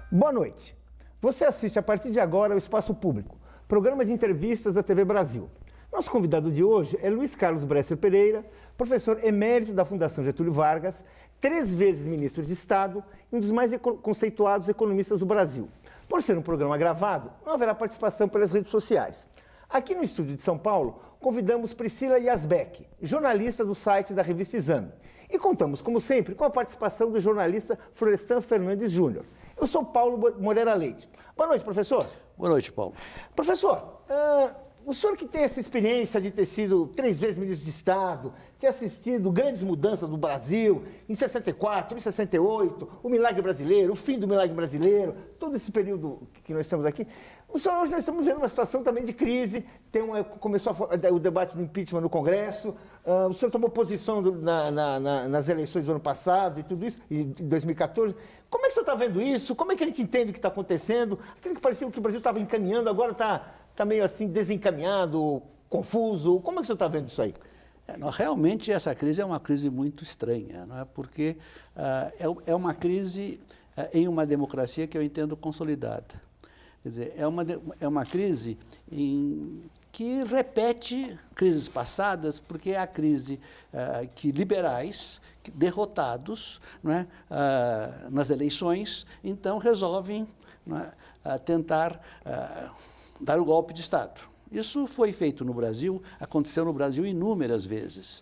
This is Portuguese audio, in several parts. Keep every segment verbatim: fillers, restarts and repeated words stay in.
Boa noite. Você assiste a partir de agora ao Espaço Público, programa de entrevistas da T V Brasil. Nosso convidado de hoje é Luiz Carlos Bresser Pereira, professor emérito da Fundação Getúlio Vargas, três vezes ministro de Estado e um dos mais conceituados economistas do Brasil. Por ser um programa gravado, não haverá participação pelas redes sociais. Aqui no estúdio de São Paulo, convidamos Priscila Yazbek, jornalista do site da revista Exame. E contamos, como sempre, com a participação do jornalista Florestan Fernandes Júnior. Eu sou Paulo Moreira Leite. Boa noite, professor. Boa noite, Paulo. Professor, uh, o senhor que tem essa experiência de ter sido três vezes ministro de Estado, ter assistido grandes mudanças no Brasil, em sessenta e quatro, em sessenta e oito, o milagre brasileiro, o fim do milagre brasileiro, todo esse período que nós estamos aqui. O senhor, hoje nós estamos vendo uma situação também de crise, tem uma, começou a, o debate do impeachment no Congresso, uh, o senhor tomou posição do, na, na, na, nas eleições do ano passado e tudo isso, em dois mil e quatorze. Como é que o senhor está vendo isso? Como é que a gente entende o que está acontecendo? Aquilo que parecia que o Brasil estava encaminhando, agora está tá meio assim desencaminhado, confuso. Como é que o senhor está vendo isso aí? É, não, realmente essa crise é uma crise muito estranha, não é? Porque uh, é, é uma crise uh, em uma democracia que eu entendo consolidada. Quer dizer, é uma, é uma crise em, que repete crises passadas, porque é a crise uh, que liberais, que derrotados, não é, uh, nas eleições, então resolvem, não é, uh, tentar uh, dar o golpe de Estado. Isso foi feito no Brasil, aconteceu no Brasil inúmeras vezes.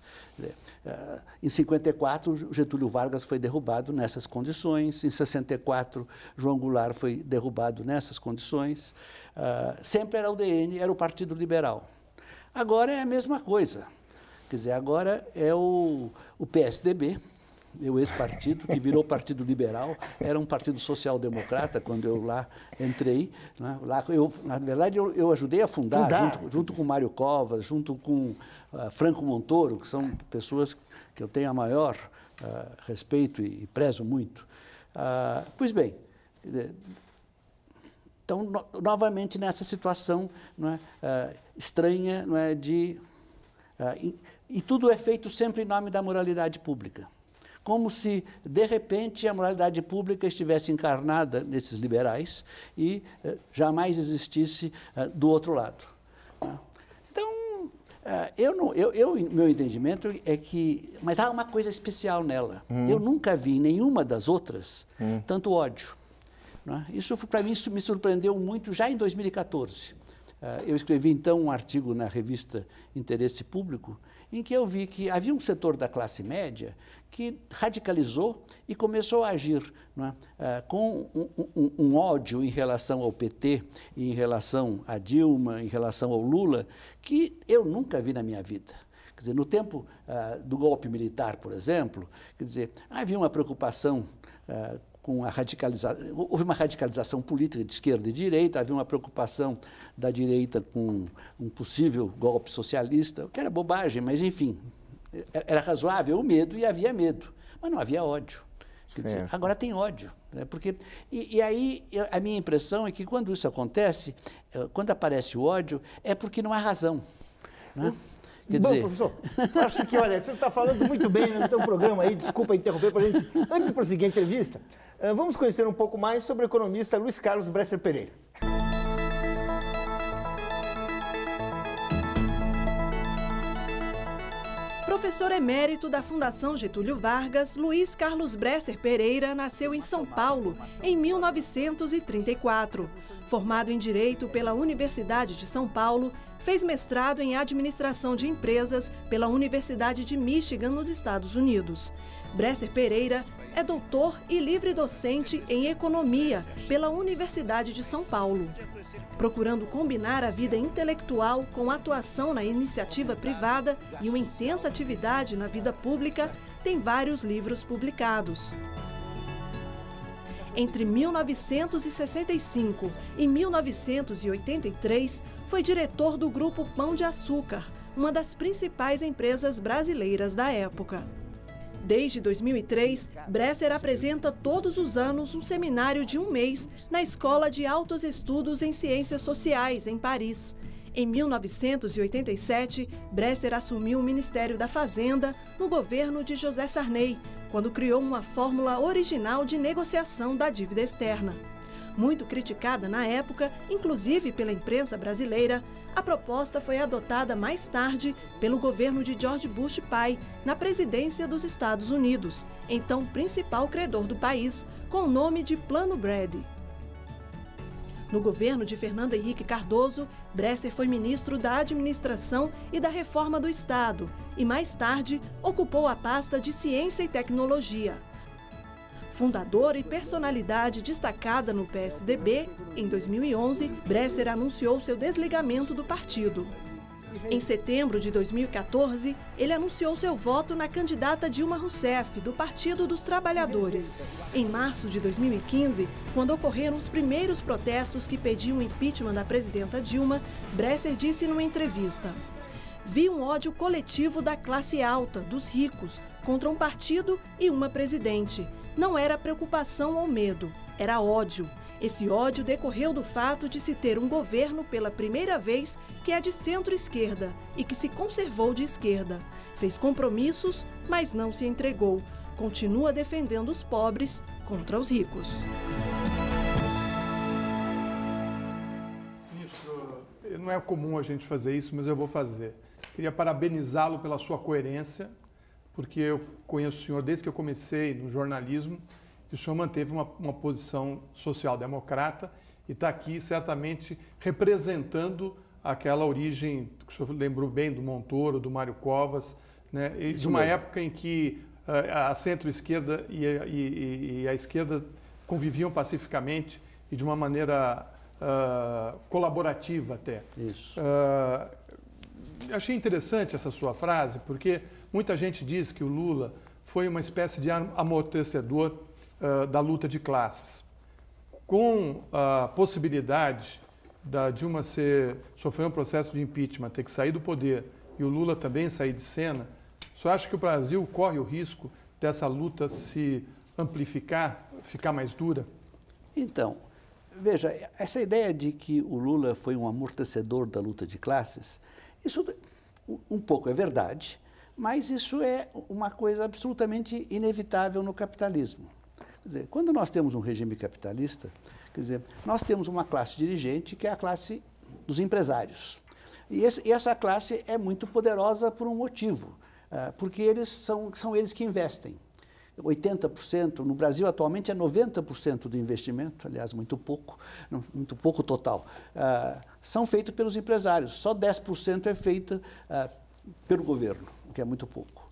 Em cinquenta e quatro, Getúlio Vargas foi derrubado nessas condições, em sessenta e quatro, João Goulart foi derrubado nessas condições. Sempre era o U D N, era o Partido Liberal. Agora é a mesma coisa. Quer dizer, agora é o, o P S D B, meu ex-partido, que virou Partido Liberal, era um partido social-democrata quando eu lá entrei. Né? Lá eu, na verdade, eu, eu ajudei a fundar, fundar. junto, junto com Mário Covas, junto com uh, Franco Montoro, que são pessoas que eu tenho a maior uh, respeito e, e prezo muito. Uh, pois bem, então, no, novamente nessa situação, não é, uh, estranha, não é, de... Uh, e, e tudo é feito sempre em nome da moralidade pública. Como se, de repente, a moralidade pública estivesse encarnada nesses liberais e eh, jamais existisse eh, do outro lado. Então, eh, eu não, eu, eu, meu entendimento é que... Mas há uma coisa especial nela. Hum. Eu nunca vi em nenhuma das outras hum. tanto ódio. Não é? Isso, para mim, isso me surpreendeu muito já em dois mil e quatorze. Uh, eu escrevi, então, um artigo na revista Interesse Público, em que eu vi que havia um setor da classe média que radicalizou e começou a agir, não é? uh, com um, um, um ódio em relação ao P T, em relação a Dilma, em relação ao Lula, que eu nunca vi na minha vida. Quer dizer, no tempo uh, do golpe militar, por exemplo, quer dizer, havia uma preocupação uh, com a radicalização, houve uma radicalização política de esquerda e direita, havia uma preocupação da direita com um possível golpe socialista, que era bobagem, mas enfim, era razoável o medo e havia medo, mas não havia ódio. Quer dizer, agora tem ódio, né? Porque, e, e aí a minha impressão é que quando isso acontece, quando aparece o ódio, é porque não há razão, né? Quer Bom, dizer... professor, acho que, olha, o senhor está falando muito bem no seu programa aí, desculpa interromper para a gente. Antes de prosseguir a entrevista, vamos conhecer um pouco mais sobre o economista Luiz Carlos Bresser Pereira. Professor emérito da Fundação Getúlio Vargas, Luiz Carlos Bresser Pereira nasceu em São Paulo em mil novecentos e trinta e quatro. Formado em Direito pela Universidade de São Paulo, fez mestrado em Administração de Empresas pela Universidade de Michigan, nos Estados Unidos. Bresser Pereira é doutor e livre-docente em Economia pela Universidade de São Paulo. Procurando combinar a vida intelectual com a atuação na iniciativa privada e uma intensa atividade na vida pública, tem vários livros publicados. Entre mil novecentos e sessenta e cinco e mil novecentos e oitenta e três, foi diretor do Grupo Pão de Açúcar, uma das principais empresas brasileiras da época. Desde dois mil e três, Bresser apresenta todos os anos um seminário de um mês na Escola de Altos Estudos em Ciências Sociais, em Paris. Em mil novecentos e oitenta e sete, Bresser assumiu o Ministério da Fazenda no governo de José Sarney, quando criou uma fórmula original de negociação da dívida externa. Muito criticada na época, inclusive pela imprensa brasileira, a proposta foi adotada mais tarde pelo governo de George Bush pai, na presidência dos Estados Unidos, então principal credor do país, com o nome de Plano Brady. No governo de Fernando Henrique Cardoso, Bresser foi ministro da Administração e da Reforma do Estado e, mais tarde, ocupou a pasta de Ciência e Tecnologia. Fundador e personalidade destacada no P S D B, em dois mil e onze, Bresser anunciou seu desligamento do partido. Em setembro de dois mil e quatorze, ele anunciou seu voto na candidata Dilma Rousseff, do Partido dos Trabalhadores. Em março de dois mil e quinze, quando ocorreram os primeiros protestos que pediam o impeachment da presidenta Dilma, Bresser disse numa entrevista: "Vi um ódio coletivo da classe alta, dos ricos, contra um partido e uma presidente. Não era preocupação ou medo, era ódio. Esse ódio decorreu do fato de se ter um governo pela primeira vez que é de centro-esquerda e que se conservou de esquerda. Fez compromissos, mas não se entregou. Continua defendendo os pobres contra os ricos." Ministro, não é comum a gente fazer isso, mas eu vou fazer. Queria parabenizá-lo pela sua coerência, porque eu conheço o senhor desde que eu comecei no jornalismo, e o senhor manteve uma, uma posição social-democrata e está aqui certamente representando aquela origem, que o senhor lembrou bem, do Montoro, do Mário Covas, né? E de uma época em que uh, a centro-esquerda e, e, e a esquerda conviviam pacificamente e de uma maneira uh, colaborativa até. Isso. Uh, achei interessante essa sua frase, porque muita gente diz que o Lula foi uma espécie de amortecedor uh, da luta de classes. Com a possibilidade da Dilma ser, sofrer um processo de impeachment, ter que sair do poder, e o Lula também sair de cena, o senhor acha que o Brasil corre o risco dessa luta se amplificar, ficar mais dura? Então, veja, essa ideia de que o Lula foi um amortecedor da luta de classes, isso um pouco é verdade, mas isso é uma coisa absolutamente inevitável no capitalismo. Quer dizer, quando nós temos um regime capitalista, quer dizer, nós temos uma classe dirigente que é a classe dos empresários. E, esse, e essa classe é muito poderosa por um motivo, uh, porque eles são, são eles que investem. oitenta por cento, no Brasil atualmente é noventa por cento do investimento, aliás, muito pouco, muito pouco total, uh, são feitos pelos empresários, só dez por cento é feita uh, pelo governo, o que é muito pouco.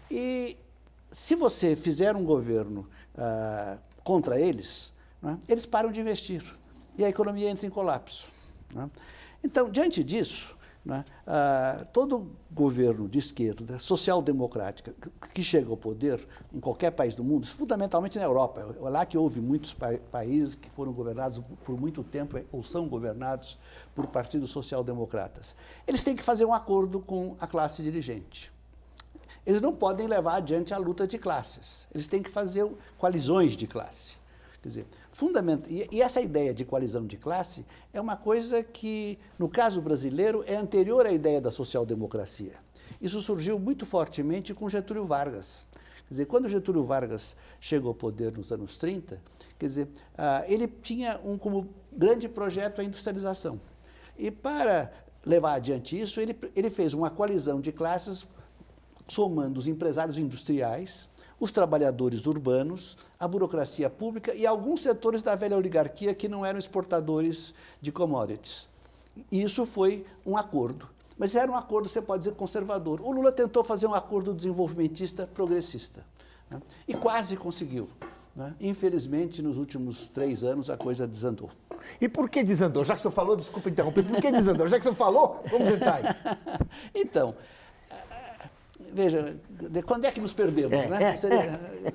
E se você fizer um governo uh, contra eles, né, eles param de investir e a economia entra em colapso. Né? Então, diante disso, né, uh, todo governo de esquerda, social-democrática, que chega ao poder em qualquer país do mundo, fundamentalmente na Europa, é lá que houve muitos pa países que foram governados por muito tempo ou são governados por partidos social-democratas, eles têm que fazer um acordo com a classe dirigente. Eles não podem levar adiante a luta de classes, eles têm que fazer coalizões de classe. Quer dizer, fundamental, e, e essa ideia de coalizão de classe é uma coisa que, no caso brasileiro, é anterior à ideia da social-democracia. Isso surgiu muito fortemente com Getúlio Vargas. Quer dizer, quando Getúlio Vargas chegou ao poder nos anos trinta, quer dizer, ah, ele tinha um, como grande projeto a industrialização. E para levar adiante isso, ele, ele fez uma coalizão de classes somando os empresários industriais, os trabalhadores urbanos, a burocracia pública e alguns setores da velha oligarquia que não eram exportadores de commodities. E isso foi um acordo. Mas era um acordo, você pode dizer, conservador. O Lula tentou fazer um acordo desenvolvimentista progressista, né? E quase conseguiu. Né? Infelizmente, nos últimos três anos, a coisa desandou. E por que desandou? Já que o senhor falou, desculpa interromper, por que desandou? Já que o senhor falou, vamos entrar aí. Então, veja, quando é que nos perdemos, é, né? É, Seria... é.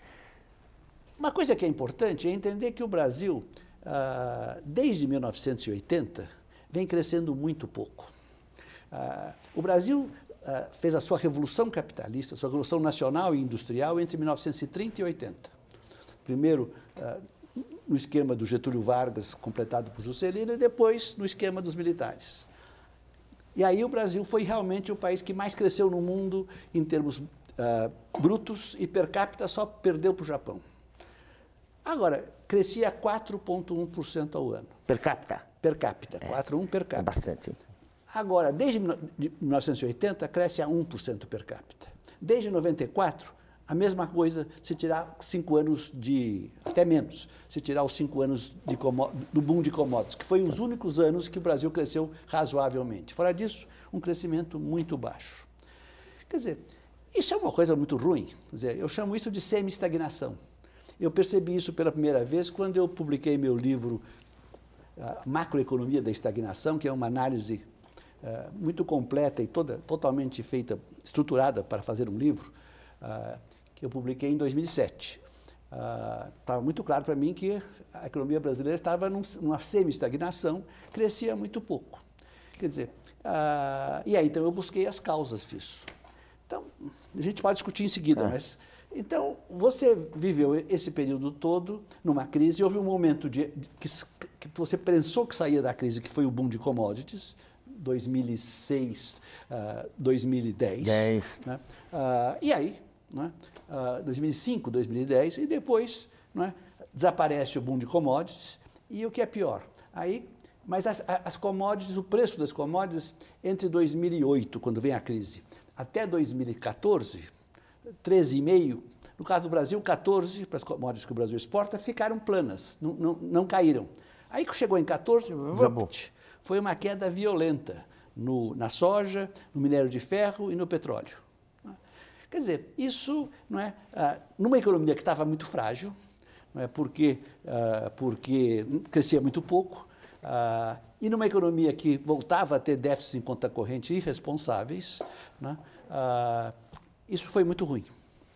Uma coisa que é importante é entender que o Brasil, ah, desde mil novecentos e oitenta, vem crescendo muito pouco. Ah, o Brasil ah, fez a sua revolução capitalista, a sua revolução nacional e industrial entre mil novecentos e trinta e oitenta. Primeiro, ah, no esquema do Getúlio Vargas, completado por Juscelino, e depois no esquema dos militares. E aí o Brasil foi realmente o país que mais cresceu no mundo em termos uh, brutos e per capita, só perdeu para o Japão. Agora, crescia quatro vírgula um por cento ao ano. Per capita? Per capita, É. quatro vírgula um por cento per É capita. bastante. Agora, desde mil novecentos e oitenta, cresce a um por cento per capita. Desde noventa e quatro, a mesma coisa se tirar cinco anos de... até menos, se tirar os cinco anos de comó- do boom de commodities, que foi os únicos anos que o Brasil cresceu razoavelmente. Fora disso, um crescimento muito baixo. Quer dizer, isso é uma coisa muito ruim. Quer dizer, eu chamo isso de semi-estagnação. Eu percebi isso pela primeira vez quando eu publiquei meu livro a Macroeconomia da Estagnação, que é uma análise uh, muito completa e toda, totalmente feita, estruturada para fazer um livro, uh, que eu publiquei em dois mil e sete. Estava uh, muito claro para mim que a economia brasileira estava num, numa semi-estagnação, crescia muito pouco. Quer dizer, uh, e aí então eu busquei as causas disso. Então, a gente pode discutir em seguida, é. mas... Então, você viveu esse período todo numa crise, houve um momento de, de, que, que você pensou que saía da crise, que foi o boom de commodities, dois mil e seis, uh, dois mil e dez. dez. Né? Uh, e aí, né? uh, dois mil e cinco, dois mil e dez, e depois, né? desaparece o boom de commodities, e o que é pior, aí, mas as, as commodities, o preço das commodities, entre dois mil e oito, quando vem a crise, até dois mil e quatorze, treze vírgula cinco, no caso do Brasil, quatorze, para as commodities que o Brasil exporta, ficaram planas, não, não, não caíram. Aí que chegou em quatorze, foi uma queda violenta no, na soja, no minério de ferro e no petróleo. Quer dizer, isso, não é, ah, numa economia que estava muito frágil, não é, porque, ah, porque crescia muito pouco, ah, e numa economia que voltava a ter déficits em conta corrente irresponsáveis, né, ah, isso foi muito ruim.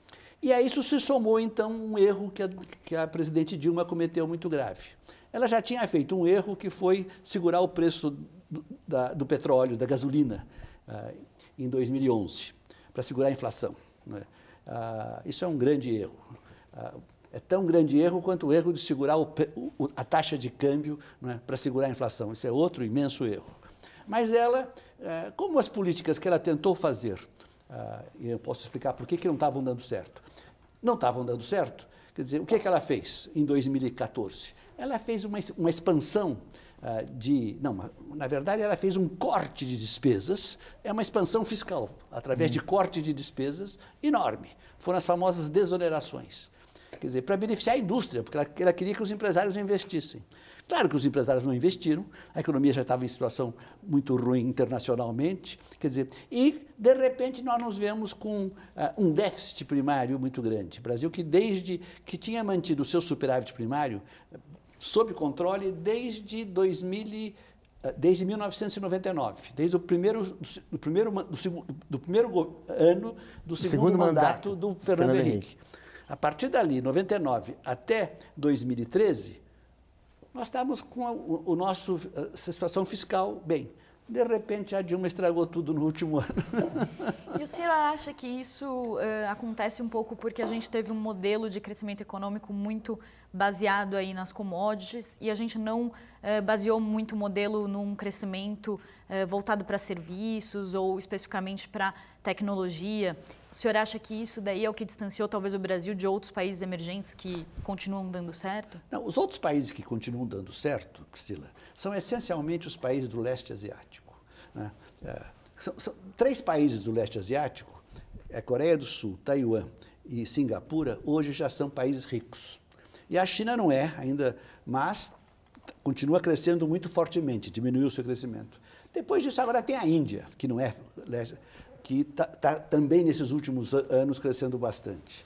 E a isso se somou, então, um erro que a, que a presidente Dilma cometeu muito grave. Ela já tinha feito um erro que foi segurar o preço do, da, do petróleo, da gasolina, uh, em dois mil e onze, para segurar a inflação. Né? Uh, isso é um grande erro. Uh, é tão grande erro quanto o erro de segurar o, o, a taxa de câmbio, né, para segurar a inflação. Isso é outro imenso erro. Mas ela, uh, como as políticas que ela tentou fazer, Uh, e eu posso explicar por que, que não estavam dando certo. Não estavam dando certo, quer dizer, o que, que ela fez em dois mil e quatorze? Ela fez uma, uma expansão uh, de... Não, na verdade, ela fez um corte de despesas, é uma expansão fiscal, através uhum. de corte de despesas enorme. Foram as famosas desonerações. Quer dizer, para beneficiar a indústria, porque ela, ela queria que os empresários investissem. Claro que os empresários não investiram, a economia já estava em situação muito ruim internacionalmente, quer dizer, e, de repente, nós nos vemos com uh, um déficit primário muito grande. O Brasil, que desde que tinha mantido o seu superávit primário uh, sob controle desde, dois mil, uh, desde mil novecentos e noventa e nove, desde o primeiro, do, do primeiro, do, do primeiro ano do segundo, segundo mandato, mandato do Fernando, Fernando Henrique. Henrique. A partir dali, noventa e nove até dois mil e treze, nós estávamos com a, o, o nosso a situação fiscal bem. De repente, a Dilma estragou tudo no último ano. E o senhor acha que isso uh, acontece um pouco porque a gente teve um modelo de crescimento econômico muito baseado aí nas commodities e a gente não uh, baseou muito o modelo num crescimento uh, voltado para serviços ou especificamente para tecnologia? O senhor acha que isso daí é o que distanciou talvez o Brasil de outros países emergentes que continuam dando certo? Não, os outros países que continuam dando certo, Priscila, são essencialmente os países do leste asiático. Né? É, são, são três países do leste asiático, a Coreia do Sul, Taiwan e Singapura, hoje já são países ricos. E a China não é ainda, mas continua crescendo muito fortemente, diminuiu o seu crescimento. Depois disso, agora tem a Índia, que não é leste, que está tá também nesses últimos anos crescendo bastante.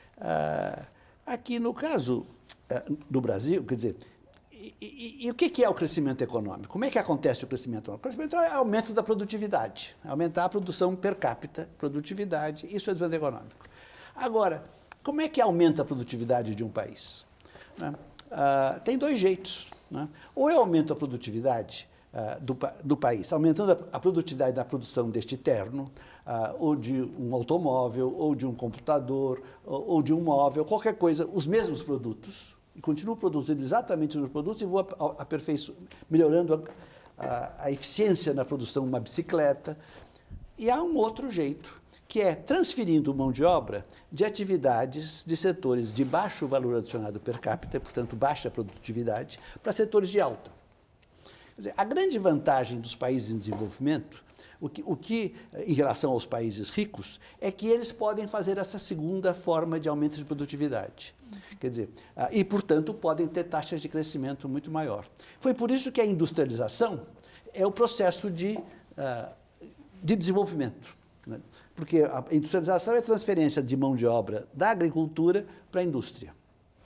Ah, aqui no caso ah, do Brasil, quer dizer, e, e, e o que, que é o crescimento econômico? Como é que acontece o crescimento econômico? O crescimento é o aumento da produtividade, aumentar a produção per capita, produtividade, isso é desenvolvimento econômico. Agora, como é que aumenta a produtividade de um país? Né? Ah, tem dois jeitos. Né? Ou eu aumento a produtividade Uh, do, do país, aumentando a, a produtividade da produção deste terno, uh, ou de um automóvel, ou de um computador, ou, ou de um móvel, qualquer coisa, os mesmos produtos, e continuo produzindo exatamente os mesmos produtos e vou aperfeiçoando, melhorando a, a, a eficiência na produção de uma bicicleta. E há um outro jeito, que é transferindo mão de obra de atividades de setores de baixo valor adicionado per capita, portanto, baixa produtividade, para setores de alta. Quer dizer, a grande vantagem dos países em desenvolvimento, o que, o que, em relação aos países ricos, é que eles podem fazer essa segunda forma de aumento de produtividade. Quer dizer, e, portanto, podem ter taxas de crescimento muito maior. Foi por isso que a industrialização é o processo de, de desenvolvimento, né? Porque a industrialização é a transferência de mão de obra da agricultura para a indústria.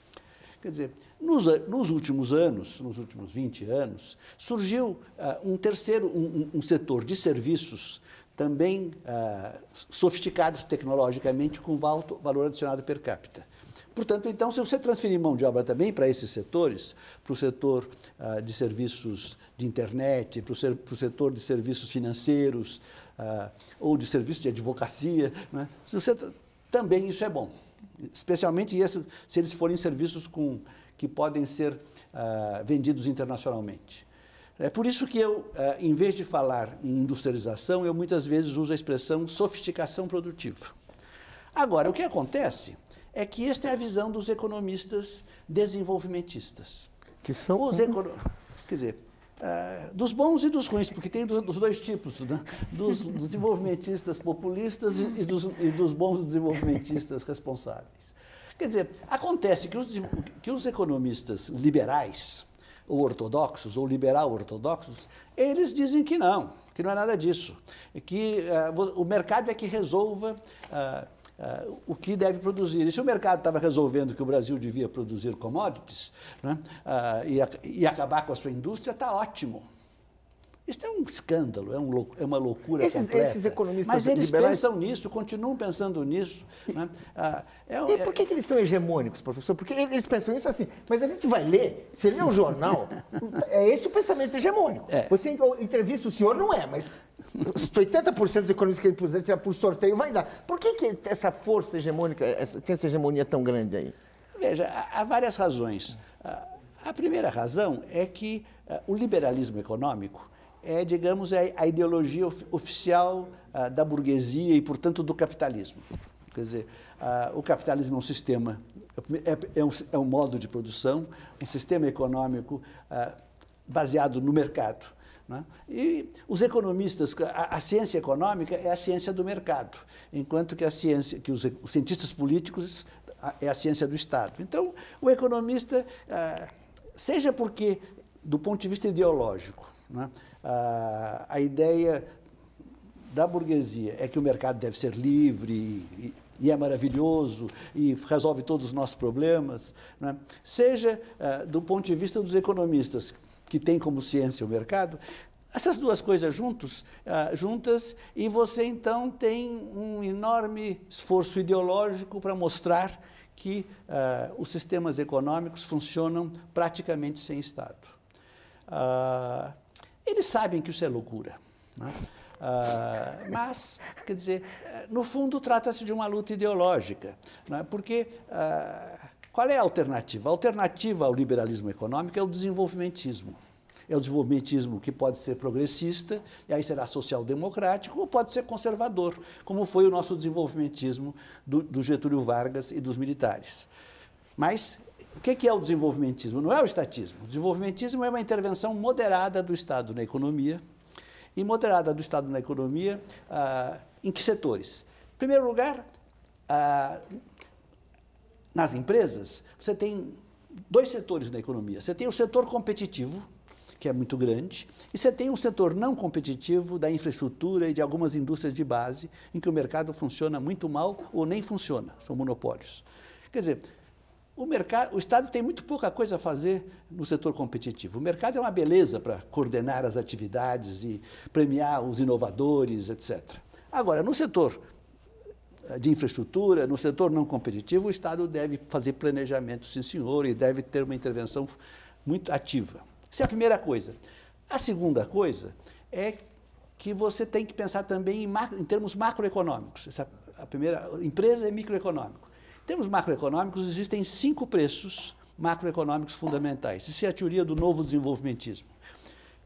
Quer dizer, nos, nos últimos anos, nos últimos vinte anos, surgiu uh, um terceiro, um, um setor de serviços também uh, sofisticados tecnologicamente com alto valor adicionado per capita. Portanto, então, se você transferir mão de obra também para esses setores, para o setor uh, de serviços de internet, para o, ser, para o setor de serviços financeiros, uh, ou de serviços de advocacia, né? Se você, também isso é bom. Especialmente esse, se eles forem serviços com, que podem ser uh, vendidos internacionalmente. É por isso que eu, uh, em vez de falar em industrialização, eu muitas vezes uso a expressão sofisticação produtiva. Agora, o que acontece é que esta é a visão dos economistas desenvolvimentistas. Que são... Os econo... Quer dizer, uh, dos bons e dos ruins, porque tem dos dois tipos, né? Dos desenvolvimentistas populistas e dos, e dos bons desenvolvimentistas responsáveis. Quer dizer, acontece que os, que os economistas liberais, ou ortodoxos, ou liberal-ortodoxos, eles dizem que não, que não é nada disso, que uh, o mercado é que resolva uh, Uh, o que deve produzir. E se o mercado estava resolvendo que o Brasil devia produzir commodities, né, uh, e, e acabar com a sua indústria, está ótimo. Isso é um escândalo, é, um, é uma loucura esses, completa. Esses economistas Mas eles liberais... pensam nisso, continuam pensando nisso. Né? Uh, é, e por que, que eles são hegemônicos, professor? Porque eles pensam isso assim, mas a gente vai ler, se ler um jornal, é esse o pensamento hegemônico. É. Você entrevista o senhor, não é, mas... oitenta por cento dos economistas que ele puser tirar por sorteio vai dar. Por que, que essa força hegemônica, essa, tem essa hegemonia tão grande aí? Veja, há, há várias razões. A, a primeira razão é que a, o liberalismo econômico é, digamos, a, a ideologia of, oficial a, da burguesia e, portanto, do capitalismo. Quer dizer, a, o capitalismo é um sistema, é, é, um, é um modo de produção, um sistema econômico a, baseado no mercado. Né? E os economistas, a, a ciência econômica é a ciência do mercado, enquanto que a ciência, que os, os cientistas políticos a, é a ciência do Estado. Então, o economista, ah, seja porque, do ponto de vista ideológico, né, a, a ideia da burguesia é que o mercado deve ser livre e, e é maravilhoso e resolve todos os nossos problemas, né? Seja ah, do ponto de vista dos economistas, que tem como ciência o mercado, essas duas coisas juntos, uh, juntas, e você então tem um enorme esforço ideológico para mostrar que uh, os sistemas econômicos funcionam praticamente sem Estado. Uh, eles sabem que isso é loucura, né? Uh, mas, quer dizer, no fundo trata-se de uma luta ideológica, né? Porque... Uh, Qual é a alternativa? A alternativa ao liberalismo econômico é o desenvolvimentismo. É o desenvolvimentismo que pode ser progressista, e aí será social-democrático, ou pode ser conservador, como foi o nosso desenvolvimentismo do, do Getúlio Vargas e dos militares. Mas o que é o desenvolvimentismo? Não é o estatismo. O desenvolvimentismo é uma intervenção moderada do Estado na economia, e moderada do Estado na economia ah, em que setores? Em primeiro lugar, ah, nas empresas, você tem dois setores na economia. Você tem o setor competitivo, que é muito grande, e você tem um setor não competitivo da infraestrutura e de algumas indústrias de base, em que o mercado funciona muito mal ou nem funciona, são monopólios. Quer dizer, o, mercado, o Estado tem muito pouca coisa a fazer no setor competitivo. O mercado é uma beleza para coordenar as atividades e premiar os inovadores, etcétera. Agora, no setor de infraestrutura, no setor não competitivo, o Estado deve fazer planejamento, sim senhor, e deve ter uma intervenção muito ativa. Essa é a primeira coisa. A segunda coisa é que você tem que pensar também em, macro, em termos macroeconômicos. Essa, a primeira, empresa é microeconômico. Em termos macroeconômicos, existem cinco preços macroeconômicos fundamentais. Isso é a teoria do novo desenvolvimentismo.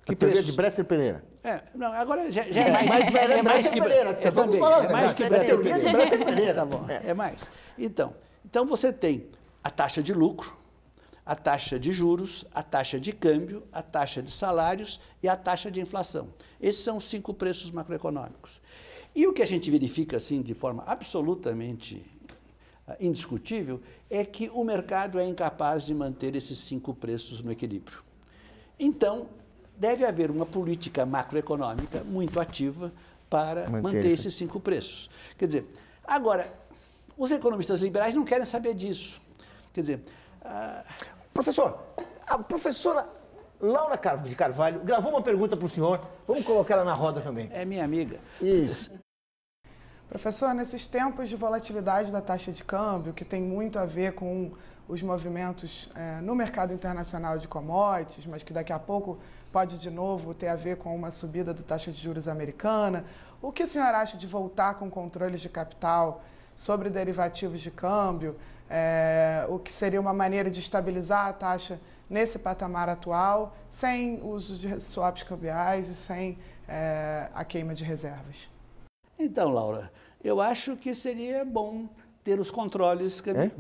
Que teoria de Bresser Pereira. É, não, agora já, já é mais, Mas é, é mais que Pereira, é, também, falando, é mais que Bresser Pereira. de Bresser Pereira. Tá bom, é. é mais. Então, então você tem a taxa de lucro, a taxa de juros, a taxa de câmbio, a taxa de salários e a taxa de inflação. Esses são os cinco preços macroeconômicos. E o que a gente verifica assim de forma absolutamente indiscutível é que o mercado é incapaz de manter esses cinco preços no equilíbrio. Então, deve haver uma política macroeconômica muito ativa para manter, manter esses cinco preços. Quer dizer, agora, os economistas liberais não querem saber disso. Quer dizer... Ah... Professor, a professora Laura de Carvalho gravou uma pergunta para o senhor. Vamos colocar ela na roda também. É minha amiga. Isso. Professor, nesses tempos de volatilidade da taxa de câmbio, que tem muito a ver com os movimentos é, no mercado internacional de commodities, mas que daqui a pouco pode de novo ter a ver com uma subida da taxa de juros americana, o que o senhor acha de voltar com controles de capital sobre derivativos de câmbio, é, o que seria uma maneira de estabilizar a taxa nesse patamar atual, sem uso de swaps cambiais e sem é, a queima de reservas? Então, Laura, eu acho que seria bom ter os controles é?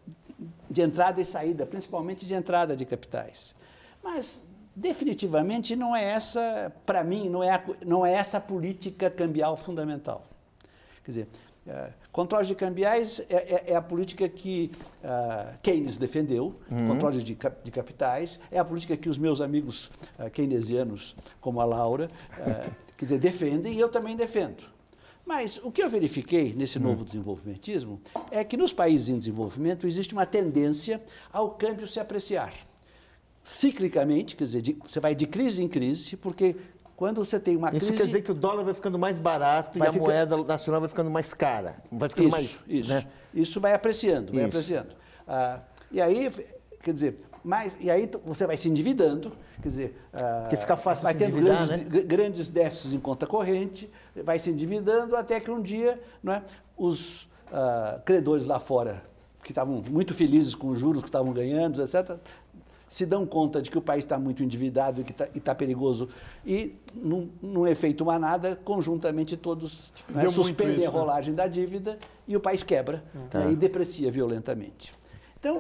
de entrada e saída, principalmente de entrada de capitais. Mas, definitivamente, não é essa, para mim, não é, a, não é essa a política cambial fundamental. Quer dizer, uh, controles de cambiais é, é, é a política que uh, Keynes defendeu, uhum. controles de, de capitais, é a política que os meus amigos uh, keynesianos, como a Laura, uh, quer dizer, defendem e eu também defendo. Mas o que eu verifiquei nesse novo hum. desenvolvimentismo é que nos países em desenvolvimento existe uma tendência ao câmbio se apreciar. Ciclicamente, quer dizer, de, você vai de crise em crise, porque quando você tem uma Isso crise... Isso quer dizer que o dólar vai ficando mais barato e a ficar... moeda nacional vai ficando mais cara. Vai ficando isso, mais... Isso, né? isso vai apreciando, vai isso. apreciando. Ah, e aí, quer dizer... Mas, e aí você vai se endividando, quer dizer... Que fica fácil vai se tendo endividar, grandes, né? grandes déficits em conta corrente, vai se endividando até que um dia, não é, os uh, credores lá fora, que estavam muito felizes com os juros que estavam ganhando, etcétera, se dão conta de que o país está muito endividado e que está tá perigoso e, num, num efeito manada, conjuntamente todos né, suspendem isso, a rolagem né? da dívida e o país quebra tá. né, e deprecia violentamente. Então...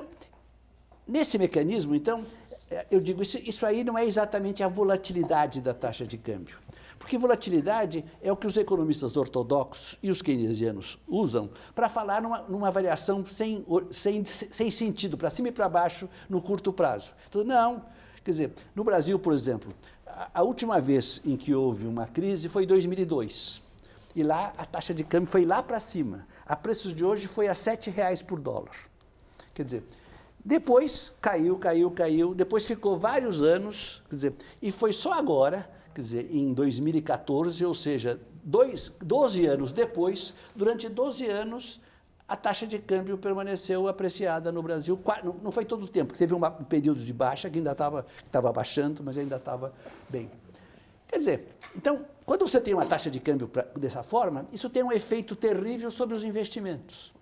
Nesse mecanismo, então, eu digo, isso, isso aí não é exatamente a volatilidade da taxa de câmbio. Porque volatilidade é o que os economistas ortodoxos e os keynesianos usam para falar numa, numa variação sem, sem, sem sentido, para cima e para baixo, no curto prazo. Então, não, quer dizer, no Brasil, por exemplo, a, a última vez em que houve uma crise foi em dois mil e dois. E lá a taxa de câmbio foi lá para cima. A preços de hoje foi a sete reais por dólar. Quer dizer... Depois caiu, caiu, caiu, depois ficou vários anos, quer dizer, e foi só agora, quer dizer, em dois mil e quatorze, ou seja, dois, doze anos depois, durante doze anos, a taxa de câmbio permaneceu apreciada no Brasil. Não foi todo o tempo, teve um período de baixa que ainda estava estava baixando, mas ainda estava bem. Quer dizer, então, quando você tem uma taxa de câmbio pra, dessa forma, isso tem um efeito terrível sobre os investimentos.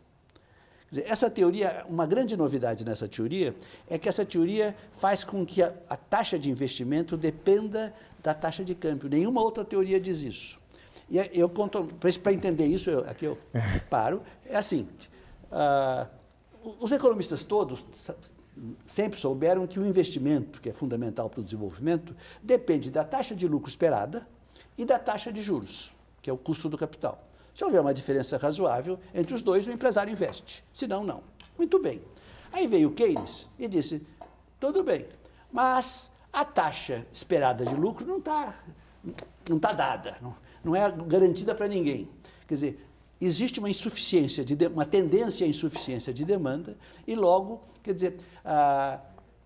Essa teoria, uma grande novidade nessa teoria, é que essa teoria faz com que a, a taxa de investimento dependa da taxa de câmbio. Nenhuma outra teoria diz isso. E eu conto, para entender isso, eu, aqui eu paro, é assim, uh, os economistas todos sempre souberam que o investimento, que é fundamental para o desenvolvimento, depende da taxa de lucro esperada e da taxa de juros, que é o custo do capital. Se houver uma diferença razoável entre os dois, o empresário investe. Se não, não. Muito bem. Aí veio o Keynes e disse, tudo bem, mas a taxa esperada de lucro não está não tá dada, não, não é garantida para ninguém. Quer dizer, existe uma insuficiência, de, uma tendência à insuficiência de demanda e logo, quer dizer, ah,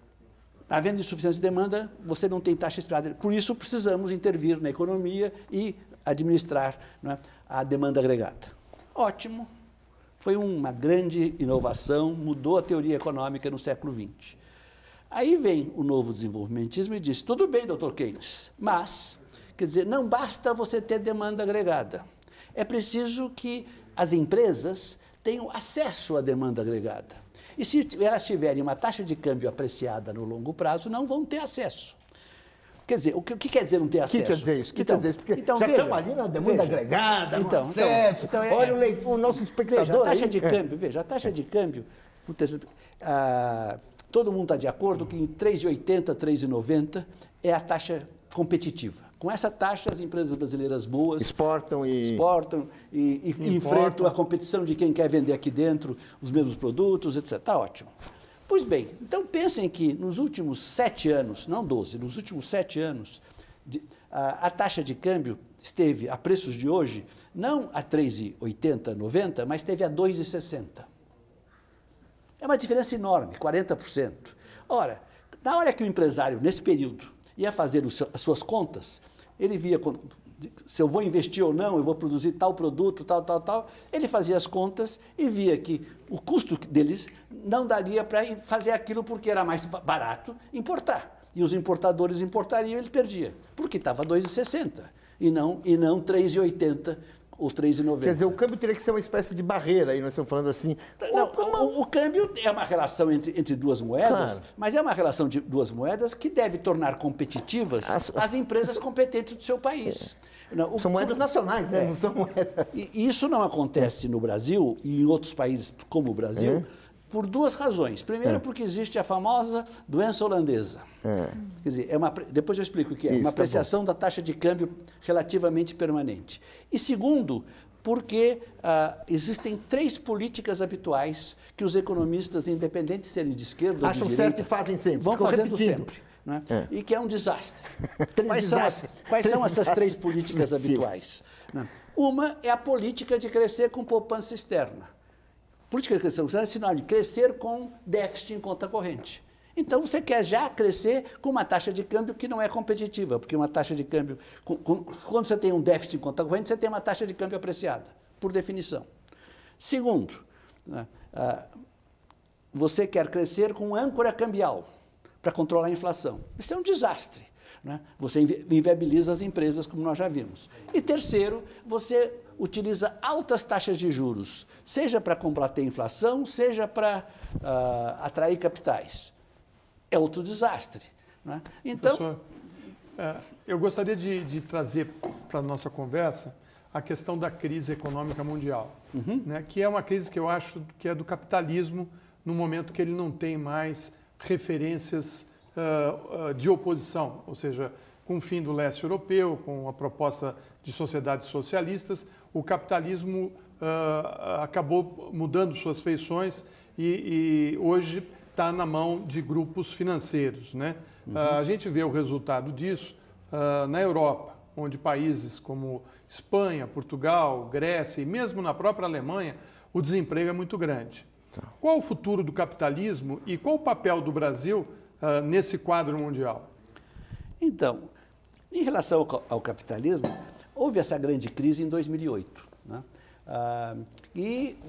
havendo insuficiência de demanda, você não tem taxa esperada. Por isso, precisamos intervir na economia e administrar não é, a demanda agregada. Ótimo. Foi uma grande inovação, mudou a teoria econômica no século vinte. Aí vem o novo desenvolvimentismo e diz, tudo bem, doutor Keynes, mas, quer dizer, não basta você ter demanda agregada. É preciso que as empresas tenham acesso à demanda agregada. E se elas tiverem uma taxa de câmbio apreciada no longo prazo, não vão ter acesso. Quer dizer, o que, o que quer dizer não ter acesso? O que quer dizer isso? O que então, quer dizer isso? Porque então, já veja, estamos ali na demanda veja, agregada, então, no acesso. Então, então, olha é, o, leitor, o nosso espectador veja, a taxa aí. de câmbio, veja, a taxa de câmbio, ah, todo mundo está de acordo que em três e oitenta, três e noventa é a taxa competitiva. Com essa taxa, as empresas brasileiras boas exportam e, exportam e, e enfrentam a competição de quem quer vender aqui dentro os mesmos produtos, etcétera. Está ótimo. Pois bem, então pensem que nos últimos sete anos, não doze, nos últimos sete anos, de, a, a taxa de câmbio esteve a preços de hoje, não a três e oitenta, noventa, mas esteve a dois e sessenta. É uma diferença enorme, quarenta por cento. Ora, na hora que o empresário, nesse período, ia fazer os, as suas contas, ele via se eu vou investir ou não, eu vou produzir tal produto, tal, tal, tal. Ele fazia as contas e via que o custo deles não daria para fazer aquilo porque era mais barato importar. E os importadores importariam e ele perdia, porque estava dois e sessenta e não, e não três e oitenta ou três e noventa. Quer dizer, o câmbio teria que ser uma espécie de barreira, aí nós estamos falando assim. Não, o, o câmbio é uma relação entre, entre duas moedas, claro, mas é uma relação de duas moedas que deve tornar competitivas as, as empresas competentes do seu país. Não, o, são moedas nacionais, né? É. Não são moedas. E isso não acontece no Brasil e em outros países como o Brasil, é. por duas razões. Primeiro, é. porque existe a famosa doença holandesa. É. Quer dizer, é uma, depois eu explico o que é. Isso, uma apreciação tá da taxa de câmbio relativamente permanente. E segundo, porque ah, existem três políticas habituais que os economistas, independentes de serem de esquerda ou de acham direita, certo e fazem sempre. vão Ficam fazendo repetindo. sempre. Né? É. E que é um desastre. Três quais são, as, quais são essas três políticas habituais? Né? Uma é a política de crescer com poupança externa. Política de crescer é sinal de crescer com déficit em conta corrente. Então, você quer já crescer com uma taxa de câmbio que não é competitiva, porque uma taxa de câmbio... Com, com, quando você tem um déficit em conta corrente, você tem uma taxa de câmbio apreciada, por definição. Segundo, né, ah, você quer crescer com âncora cambial, para controlar a inflação. Isso é um desastre. Né? Você inviabiliza as empresas, como nós já vimos. E terceiro, você utiliza altas taxas de juros, seja para combater a inflação, seja para uh, atrair capitais. É outro desastre. Né? Então, Professor, é, eu gostaria de, de trazer para a nossa conversa a questão da crise econômica mundial, uhum. né? Que é uma crise que eu acho que é do capitalismo no momento que ele não tem mais referências uh, uh, de oposição, ou seja, com o fim do leste europeu, com a proposta de sociedades socialistas, o capitalismo uh, acabou mudando suas feições e, e hoje está na mão de grupos financeiros, né? Uhum. Uh, a gente vê o resultado disso uh, na Europa, onde países como Espanha, Portugal, Grécia e mesmo na própria Alemanha, o desemprego é muito grande. Qual o futuro do capitalismo e qual o papel do Brasil uh, nesse quadro mundial? Então, em relação ao, ao capitalismo, houve essa grande crise em dois mil e oito. Né? Ah, e,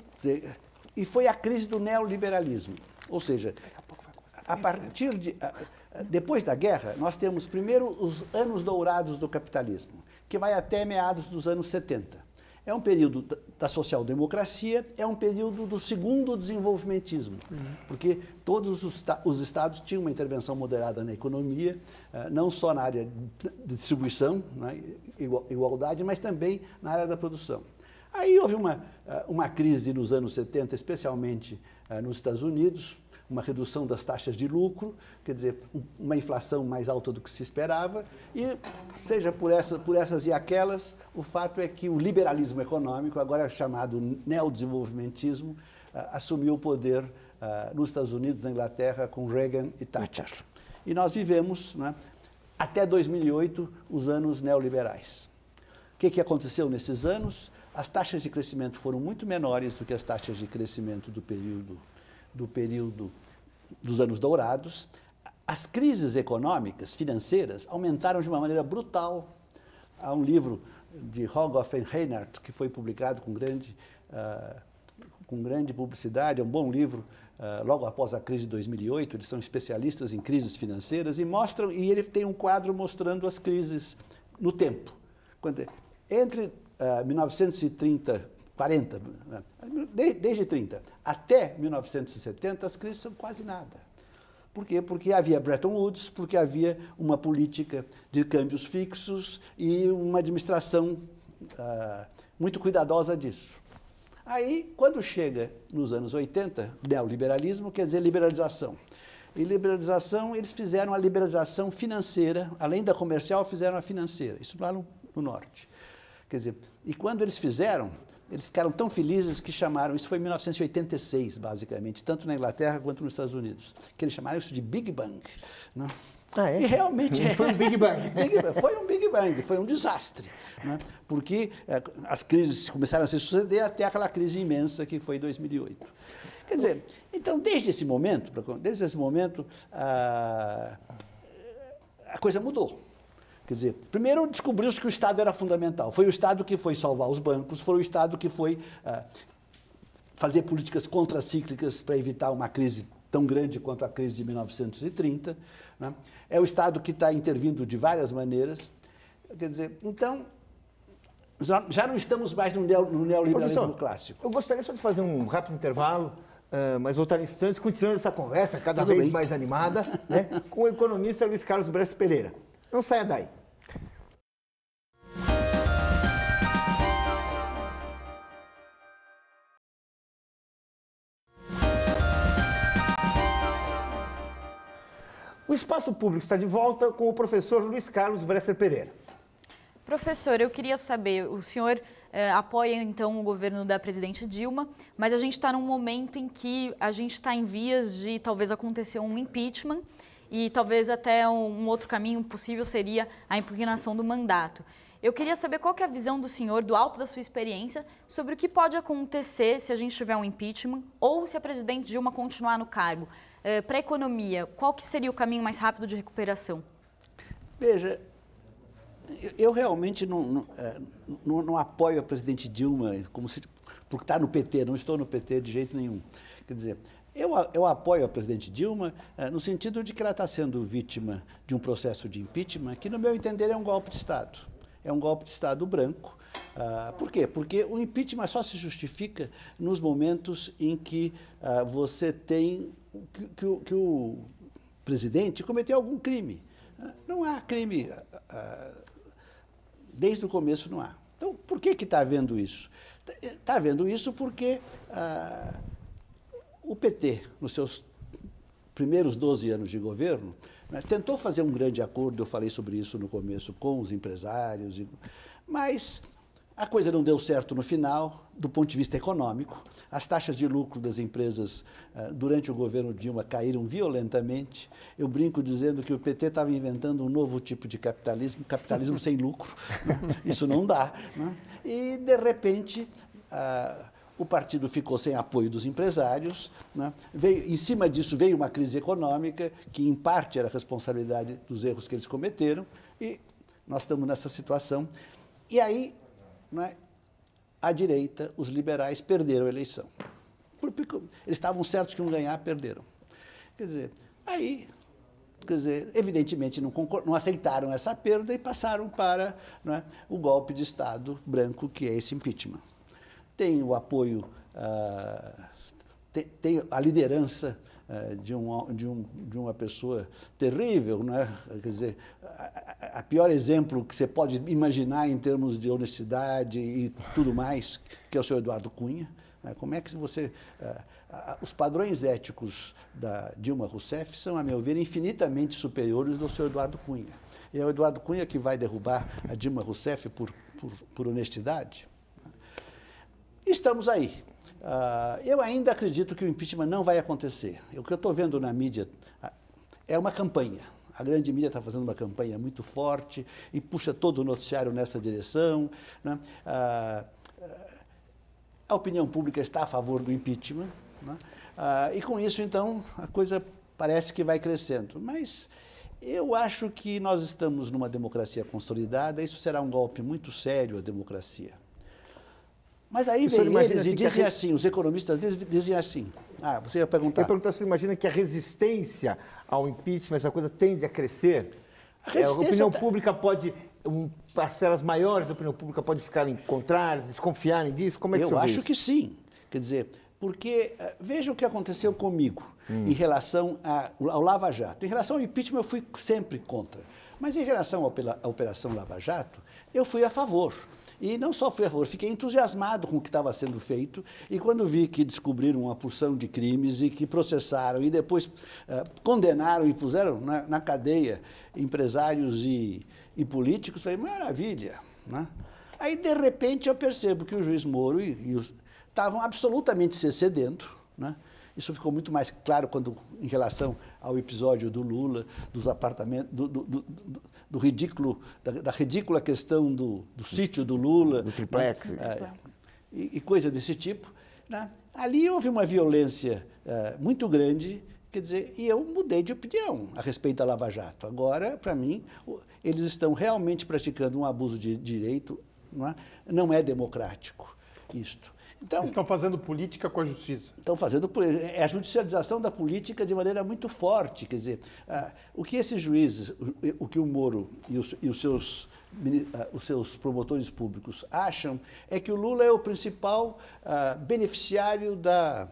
e foi a crise do neoliberalismo. Ou seja, a partir de... Depois da guerra, nós temos primeiro os anos dourados do capitalismo, que vai até meados dos anos setenta. É um período da social-democracia, é um período do segundo desenvolvimentismo, uhum. porque todos os, os estados tinham uma intervenção moderada na economia, não só na área de distribuição, né, igualdade, mas também na área da produção. Aí houve uma, uma crise nos anos setenta, especialmente nos Estados Unidos, uma redução das taxas de lucro, quer dizer, uma inflação mais alta do que se esperava, e seja por, essa, por essas e aquelas, o fato é que o liberalismo econômico, agora chamado neodesenvolvimentismo, assumiu o poder nos Estados Unidos, na Inglaterra, com Reagan e Thatcher. E nós vivemos, né, até dois mil e oito, os anos neoliberais. O que, que aconteceu nesses anos? As taxas de crescimento foram muito menores do que as taxas de crescimento do período do período dos anos dourados. As crises econômicas, financeiras, aumentaram de uma maneira brutal. Há um livro de Rogoff e Reinhardt, que foi publicado com grande, uh, com grande publicidade, é um bom livro, uh, logo após a crise de dois mil e oito, eles são especialistas em crises financeiras e mostram, e ele tem um quadro mostrando as crises no tempo. Quando, entre uh, mil novecentos e trinta, quarenta, desde trinta até mil novecentos e setenta, as crises são quase nada. Por quê? Porque havia Bretton Woods, porque havia uma política de câmbios fixos e uma administração ah, muito cuidadosa disso. Aí, quando chega nos anos oitenta, neoliberalismo quer dizer liberalização. E liberalização, eles fizeram a liberalização financeira, além da comercial, fizeram a financeira, isso lá no, no norte. Quer dizer, e quando eles fizeram, eles ficaram tão felizes que chamaram, isso foi em mil novecentos e oitenta e seis, basicamente, tanto na Inglaterra quanto nos Estados Unidos, que eles chamaram isso de Big Bang. Né? Ah, é? E realmente é. Foi um Big Bang. Big Bang. Foi um Big Bang, foi um desastre. Né? Porque é, as crises começaram a se suceder até aquela crise imensa que foi em dois mil e oito. Quer dizer, então, desde esse momento, desde esse momento, a, a coisa mudou. Quer dizer, primeiro descobriu-se que o Estado era fundamental. Foi o Estado que foi salvar os bancos, foi o Estado que foi ah, fazer políticas contracíclicas para evitar uma crise tão grande quanto a crise de mil novecentos e trinta. Né? É o Estado que está intervindo de várias maneiras. Quer dizer, então, já, já não estamos mais no, neo, no neoliberalismo Professor, clássico. Eu gostaria só de fazer um rápido intervalo, uh, mas voltar em instantes, continuando essa conversa cada Tudo vez bem. mais animada, né, com o economista Luiz Carlos Bresser Pereira. Não saia daí. O Espaço Público está de volta com o professor Luiz Carlos Bresser Pereira. Professor, eu queria saber, o senhor eh, apoia então o governo da presidente Dilma, mas a gente está num momento em que a gente está em vias de talvez acontecer um impeachment e talvez até um, um outro caminho possível seria a impugnação do mandato. Eu queria saber qual que é a visão do senhor, do alto da sua experiência, sobre o que pode acontecer se a gente tiver um impeachment ou se a presidente Dilma continuar no cargo. Eh, para a economia, qual que seria o caminho mais rápido de recuperação? Veja, eu realmente não, não, não, não apoio a presidente Dilma como se, porque está no P T, não estou no P T de jeito nenhum. Quer dizer, eu, eu apoio a presidente Dilma no sentido de que ela está sendo vítima de um processo de impeachment que, no meu entender, é um golpe de Estado. É um golpe de Estado branco. Ah, por quê? Porque o impeachment só se justifica nos momentos em que ah, você tem que, que, o, que o presidente cometeu algum crime. Não há crime, desde o começo não há. Então, por que que está havendo isso? Está havendo isso porque ah, o P T, nos seus primeiros doze anos de governo, né, tentou fazer um grande acordo, eu falei sobre isso no começo, com os empresários, e, mas a coisa não deu certo no final, do ponto de vista econômico. As taxas de lucro das empresas uh, durante o governo Dilma caíram violentamente. Eu brinco dizendo que o P T estava inventando um novo tipo de capitalismo, capitalismo sem lucro. Isso não dá. Né? E, de repente, uh, o partido ficou sem apoio dos empresários. Né? Veio, em cima disso veio uma crise econômica, que em parte era responsabilidade dos erros que eles cometeram, e nós estamos nessa situação. E aí, né, a direita, os liberais, perderam a eleição. Eles estavam certos que iam ganhar, perderam. Quer dizer, aí, quer dizer, evidentemente não, concor- não aceitaram essa perda e passaram para, né, o golpe de Estado branco, que é esse impeachment. Tem o apoio, ah, tem, tem a liderança ah, de, um, de, um, de uma pessoa terrível, né? Quer dizer, a, a pior exemplo que você pode imaginar em termos de honestidade e tudo mais, que é o senhor Eduardo Cunha. Né? Como é que você... Ah, ah, os padrões éticos da Dilma Rousseff são, a meu ver, infinitamente superiores ao senhor Eduardo Cunha. E é o Eduardo Cunha que vai derrubar a Dilma Rousseff por, por, por honestidade. Estamos aí. Uh, eu ainda acredito que o impeachment não vai acontecer. O que eu estou vendo na mídia uh, é uma campanha. A grande mídia está fazendo uma campanha muito forte e puxa todo o noticiário nessa direção. Né? Uh, a opinião pública está a favor do impeachment. Né? Uh, e com isso, então, a coisa parece que vai crescendo. Mas eu acho que nós estamos numa democracia consolidada. Isso será um golpe muito sério à democracia. Mas aí vem eles assim, e dizem a... assim, os economistas dizem assim, ah, você ia perguntar. Eu ia perguntar, você imagina que a resistência ao impeachment, essa coisa tende a crescer? A, resistência é, a opinião tá... pública pode, um, parcelas maiores da opinião pública pode ficarem contrárias, desconfiarem disso? Como é que Eu você vê acho isso? que sim. Quer dizer, porque uh, veja o que aconteceu comigo hum. em relação a, ao Lava Jato. Em relação ao impeachment, eu fui sempre contra. Mas em relação à Operação Lava Jato, eu fui a favor. E não só fui a favor, fiquei entusiasmado com o que estava sendo feito, e quando vi que descobriram uma porção de crimes e que processaram e depois uh, condenaram e puseram na, na cadeia empresários e, e políticos, falei, maravilha, né? Aí, de repente, eu percebo que o juiz Moro e, e os, estavam absolutamente se excedendo, né? Isso ficou muito mais claro quando, em relação ao episódio do Lula, dos apartamentos, do, do, do, do ridículo, da, da ridícula questão do, do sítio do Lula. Do triplex. Né? É, e, e coisa desse tipo. Né? Ali houve uma violência é, muito grande, quer dizer, e eu mudei de opinião a respeito da Lava Jato. Agora, para mmim, eles estão realmente praticando um abuso de direito, não é, não é democrático isto. Então, eles estão fazendo política com a justiça. Estão fazendo é a judicialização da política de maneira muito forte. Quer dizer, ah, o que esses juízes, o, o que o Moro e os, e os, seus, ah, os seus promotores públicos acham é que o Lula é o principal ah, beneficiário da,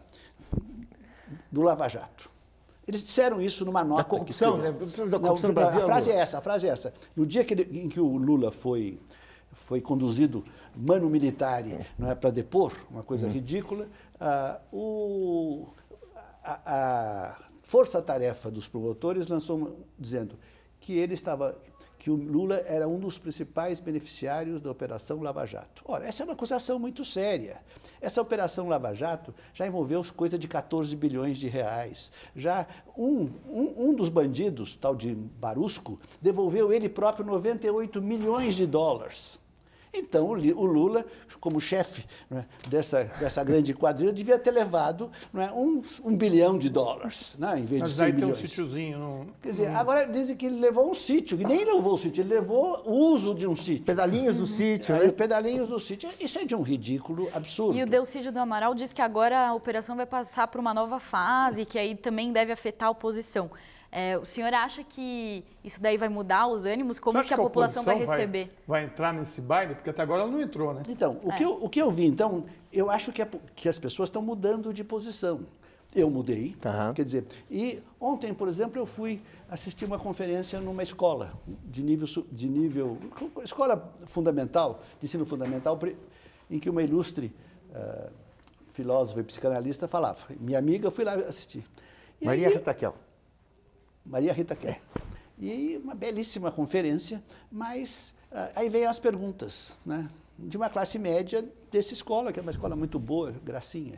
do Lava Jato. Eles disseram isso numa nota. Da corrupção, que né? Da corrupção no Brasil. A frase é essa, a frase é essa. No dia que ele, em que o Lula foi... foi conduzido mano militare, não é, para depor, uma coisa uhum. ridícula, ah, o, a, a força-tarefa dos promotores lançou dizendo que ele estava, que o Lula era um dos principais beneficiários da Operação Lava Jato. Ora, essa é uma acusação muito séria. Essa Operação Lava Jato já envolveu coisa de quatorze bilhões de reais. Já um, um, um dos bandidos, tal de Barusco, devolveu ele próprio noventa e oito milhões de dólares. Então, o Lula, como chefe, né, dessa, dessa grande quadrilha, devia ter levado, né, um, um bilhão de dólares, né, em vez Mas de cem aí milhões. tem um sítiozinho. No... Quer dizer, agora dizem que ele levou um sítio, e nem levou o sítio, ele levou o uso de um sítio. Pedalinhos do sítio. Aí, né? Pedalinhos do sítio. Isso é de um ridículo absurdo. E o Delcídio do Amaral diz que agora a operação vai passar por uma nova fase, que aí também deve afetar a oposição. É, o senhor acha que isso daí vai mudar os ânimos? Como que a, que a população vai receber? Vai, vai entrar nesse baile? Porque até agora ela não entrou, né? Então, o, é. que, eu, o que eu vi, então, eu acho que, a, que as pessoas estão mudando de posição. Eu mudei, uhum. quer dizer, e ontem, por exemplo, eu fui assistir uma conferência numa escola, de nível, de nível escola fundamental, de ensino fundamental, em que uma ilustre uh, filósofa e psicanalista falava. Minha amiga, eu fui lá assistir. E Maria aí, Rita Kel. Maria Rita Kel. E uma belíssima conferência, mas uh, aí vem as perguntas, né, de uma classe média dessa escola, que é uma escola muito boa, gracinha.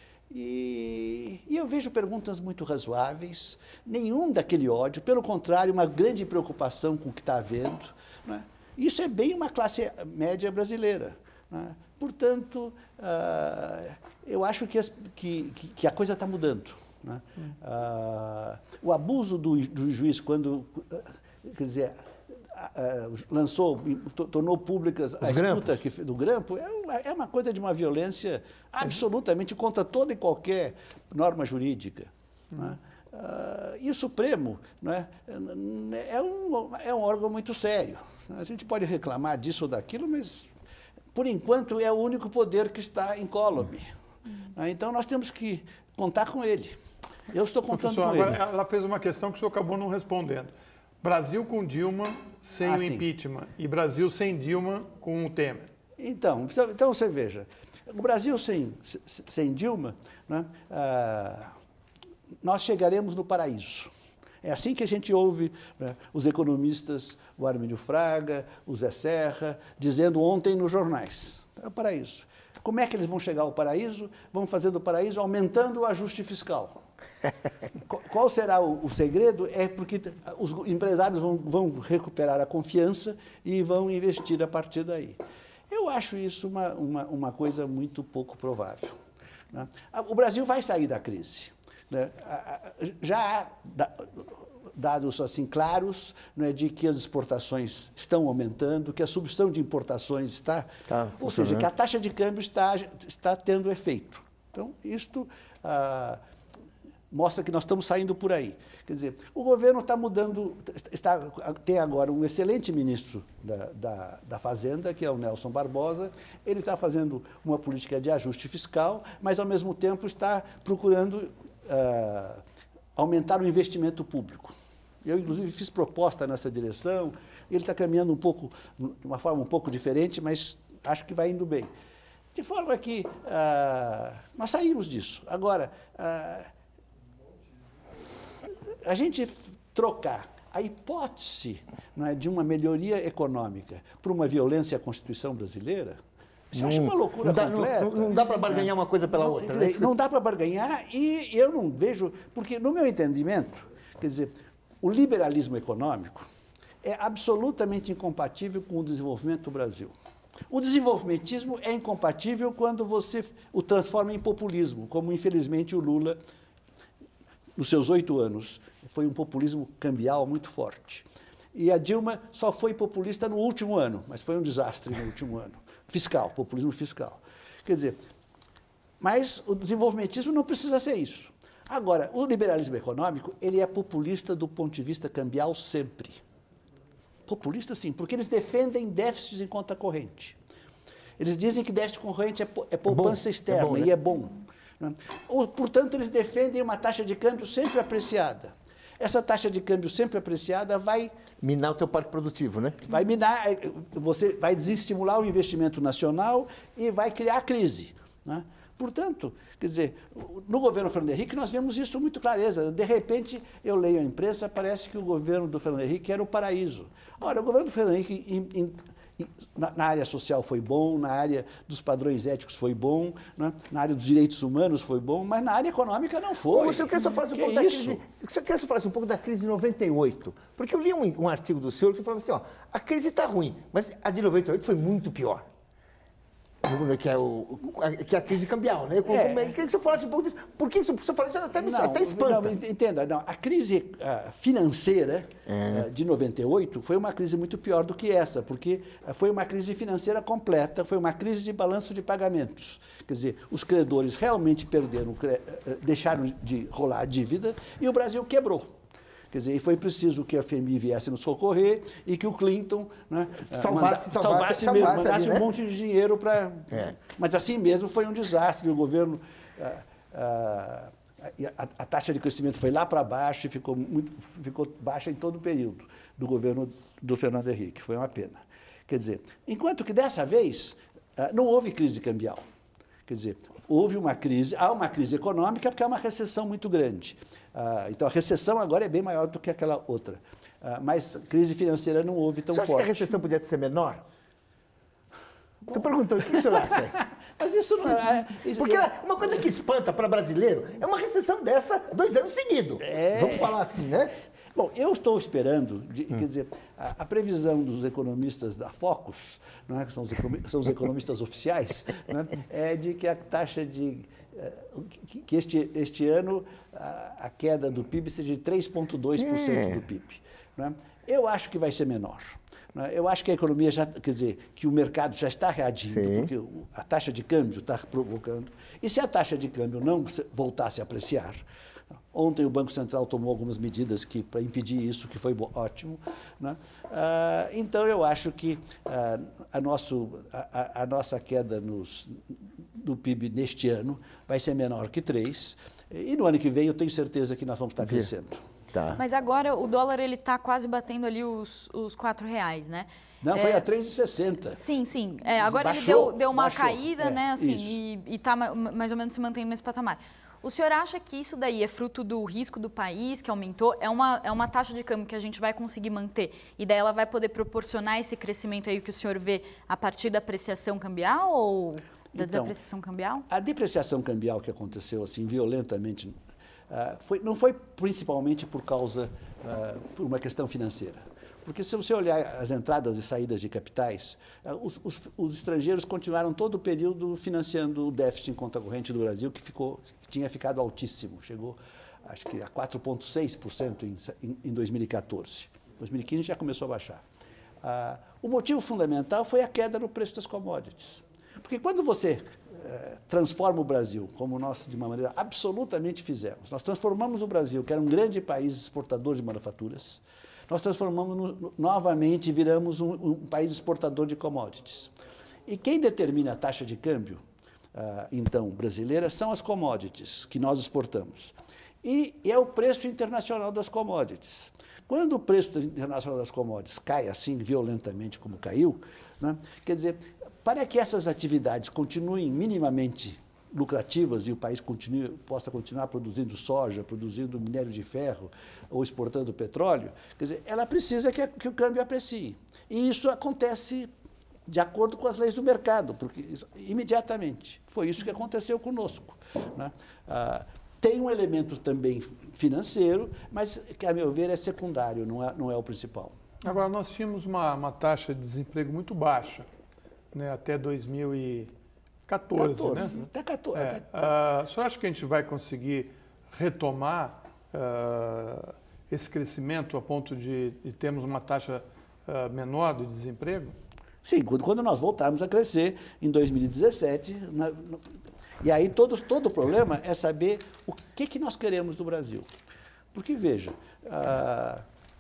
E, e eu vejo perguntas muito razoáveis, nenhum daquele ódio, pelo contrário, uma grande preocupação com o que está havendo. Né? Isso é bem uma classe média brasileira. Né? Portanto, uh, eu acho que, as, que, que a coisa está mudando. Né? Hum. Uh, o abuso do, do juiz, quando, uh, quer dizer, uh, uh, lançou, tornou públicas Os a escuta grampos. que, do grampo, é uma, é uma coisa de uma violência absolutamente contra toda e qualquer norma jurídica. Hum. Né? Uh, e o Supremo, né, é, um, é um órgão muito sério. A gente pode reclamar disso ou daquilo, mas, por enquanto, é o único poder que está incólume. Hum. Uh, então, nós temos que contar com ele. Eu estou contando Professor, com agora ele. Ela fez uma questão que o senhor acabou não respondendo. Brasil com Dilma sem ah, o sim. impeachment e Brasil sem Dilma com o Temer. Então, então você veja, o Brasil sem, sem Dilma, né, ah, nós chegaremos no paraíso. É assim que a gente ouve, né, os economistas, o Armínio Fraga, o Zé Serra, dizendo ontem nos jornais. É o paraíso. Como é que eles vão chegar ao paraíso? Vão fazer do paraíso aumentando o ajuste fiscal. Qual será o, o segredo? É porque os empresários vão, vão recuperar a confiança e vão investir a partir daí. Eu acho isso uma, uma, uma coisa muito pouco provável. Né? O Brasil vai sair da crise. Né? Já há dados assim claros, né, de que as exportações estão aumentando, que a substituição de importações está... Tá, ou seja, que a taxa de câmbio está, está tendo efeito. Então, isto ah, mostra que nós estamos saindo por aí. Quer dizer, o governo está mudando, está, tem agora um excelente ministro da, da, da Fazenda, que é o Nelson Barbosa. Ele está fazendo uma política de ajuste fiscal, mas, ao mesmo tempo, está procurando uh, aumentar o investimento público. Eu, inclusive, fiz proposta nessa direção. Ele está caminhando um pouco, de uma forma um pouco diferente, mas acho que vai indo bem. De forma que uh, nós saímos disso. Agora, uh, a gente trocar a hipótese, não é, de uma melhoria econômica por uma violência à Constituição brasileira, isso eu acho uma loucura não dá, completa. Não, não dá para barganhar uma coisa pela não, outra. Né? Não dá para barganhar e eu não vejo... Porque, no meu entendimento, quer dizer, o liberalismo econômico é absolutamente incompatível com o desenvolvimento do Brasil. O desenvolvimentismo é incompatível quando você o transforma em populismo, como, infelizmente, o Lula, nos seus oito anos, foi um populismo cambial muito forte. E a Dilma só foi populista no último ano, mas foi um desastre no último ano. Fiscal, populismo fiscal. Quer dizer, mas o desenvolvimentismo não precisa ser isso. Agora, o liberalismo econômico, ele é populista do ponto de vista cambial sempre. Populista, sim, porque eles defendem déficits em conta corrente. Eles dizem que déficit corrente é, é poupança é bom, externa, é bom, né? E é bom. Né? Ou, portanto, eles defendem uma taxa de câmbio sempre apreciada. Essa taxa de câmbio sempre apreciada vai... Minar o teu parque produtivo, né? Vai minar, você vai desestimular o investimento nacional e vai criar crise, né? Portanto, quer dizer, no governo Fernando Henrique nós vemos isso com muita clareza. De repente, eu leio a imprensa, parece que o governo do Fernando Henrique era o paraíso. Ora, o governo do Fernando Henrique, em, em, em, na, na área social foi bom, na área dos padrões éticos foi bom, né? Na área dos direitos humanos foi bom, mas na área econômica não foi. Você quer só falar um pouco da crise, você quer só falar um pouco da crise de noventa e oito? Porque eu li um, um artigo do senhor que falava assim, ó, a crise está ruim, mas a de noventa e oito foi muito pior. Que é, o, que é a crise cambial, né? Como, é. Queria que você falasse um pouco disso. Por que você falou isso? Até, não, até espanta. Não, entenda, não. A crise uh, financeira é. uh, de noventa e oito foi uma crise muito pior do que essa, porque uh, foi uma crise financeira completa, foi uma crise de balanço de pagamentos. Quer dizer, os credores realmente perderam, uh, deixaram de rolar a dívida e o Brasil quebrou. Quer dizer, e foi preciso que a F M I viesse nos socorrer e que o Clinton, né, salvasse, manda, salvasse, salvasse mesmo, salvasse mandasse ali, né? um monte de dinheiro para... É. Mas assim mesmo foi um desastre. O governo... A, a, a, a taxa de crescimento foi lá para baixo e ficou, muito, ficou baixa em todo o período do governo do Fernando Henrique. Foi uma pena. Quer dizer, enquanto que dessa vez não houve crise cambial. Quer dizer, houve uma crise, há uma crise econômica porque há uma recessão muito grande. Ah, então, a recessão agora é bem maior do que aquela outra. Ah, mas crise financeira não houve tão forte. Você acha que a recessão podia ser menor? Estou perguntando, o que o senhor acha? Mas isso não é... Isso porque é... uma coisa que espanta para brasileiro é uma recessão dessa dois anos seguidos. É... Vamos falar assim, né? Bom, eu estou esperando, de, hum. quer dizer, a, a previsão dos economistas da Focus, não é, que são, os são os economistas oficiais, né, é de que a taxa de... que, que este, este ano a, a queda do P I B seja de três vírgula dois por cento é. do P I B. Né? Eu acho que vai ser menor. Né? Eu acho que a economia já, quer dizer, que o mercado já está reagindo, Sim. porque a taxa de câmbio está provocando. E se a taxa de câmbio não voltasse a apreciar, ontem o Banco Central tomou algumas medidas para impedir isso, que foi ótimo. Né? Ah, então, eu acho que ah, a, nosso, a, a nossa queda nos, do P I B neste ano vai ser menor que três. E no ano que vem eu tenho certeza que nós vamos estar crescendo. Tá. Mas agora o dólar ele está quase batendo ali os, os quatro reais, né? Não, é, foi a três reais e sessenta centavos. Sim, sim. É, agora baixou, ele deu, deu uma baixou, caída, é, né? Assim, e está mais ou menos se mantendo nesse patamar. O senhor acha que isso daí é fruto do risco do país, que aumentou? É uma, é uma taxa de câmbio que a gente vai conseguir manter? E daí ela vai poder proporcionar esse crescimento aí que o senhor vê a partir da apreciação cambial ou da então, desapreciação cambial? A depreciação cambial que aconteceu assim violentamente uh, foi, não foi principalmente por causa, uh, por uma questão financeira. Porque se você olhar as entradas e saídas de capitais, os, os, os estrangeiros continuaram todo o período financiando o déficit em conta corrente do Brasil, que, ficou, que tinha ficado altíssimo, chegou acho que a quatro vírgula seis por cento em, em, em dois mil e quatorze. dois mil e quinze já começou a baixar. Ah, o motivo fundamental foi a queda no preço das commodities. Porque quando você eh, transforma o Brasil, como nós, de uma maneira absolutamente fizemos. Nós transformamos o Brasil, que era um grande país exportador de manufaturas, nós transformamos no, novamente e viramos um, um país exportador de commodities. E quem determina a taxa de câmbio, ah, então, brasileira, são as commodities que nós exportamos. E é o preço internacional das commodities. Quando o preço internacional das commodities cai assim violentamente como caiu, né, quer dizer, para que essas atividades continuem minimamente lucrativas e o país continue, possa continuar produzindo soja, produzindo minério de ferro ou exportando petróleo, quer dizer, ela precisa que, a, que o câmbio aprecie. E isso acontece de acordo com as leis do mercado, porque isso, imediatamente. Foi isso que aconteceu conosco, né? Ah, tem um elemento também financeiro, mas que, a meu ver, é secundário, não é, não é o principal. Agora, nós tínhamos uma, uma taxa de desemprego muito baixa, né, até dois mil e quatorze, quatorze, né? Até quatorze. É, até, até... Uh, o senhor acha que a gente vai conseguir retomar uh, esse crescimento a ponto de, de termos uma taxa uh, menor de desemprego? Sim, quando, quando nós voltarmos a crescer em dois mil e dezessete, na, no, e aí todo, todo o problema é saber o que, que nós queremos do Brasil. Porque, veja, uh,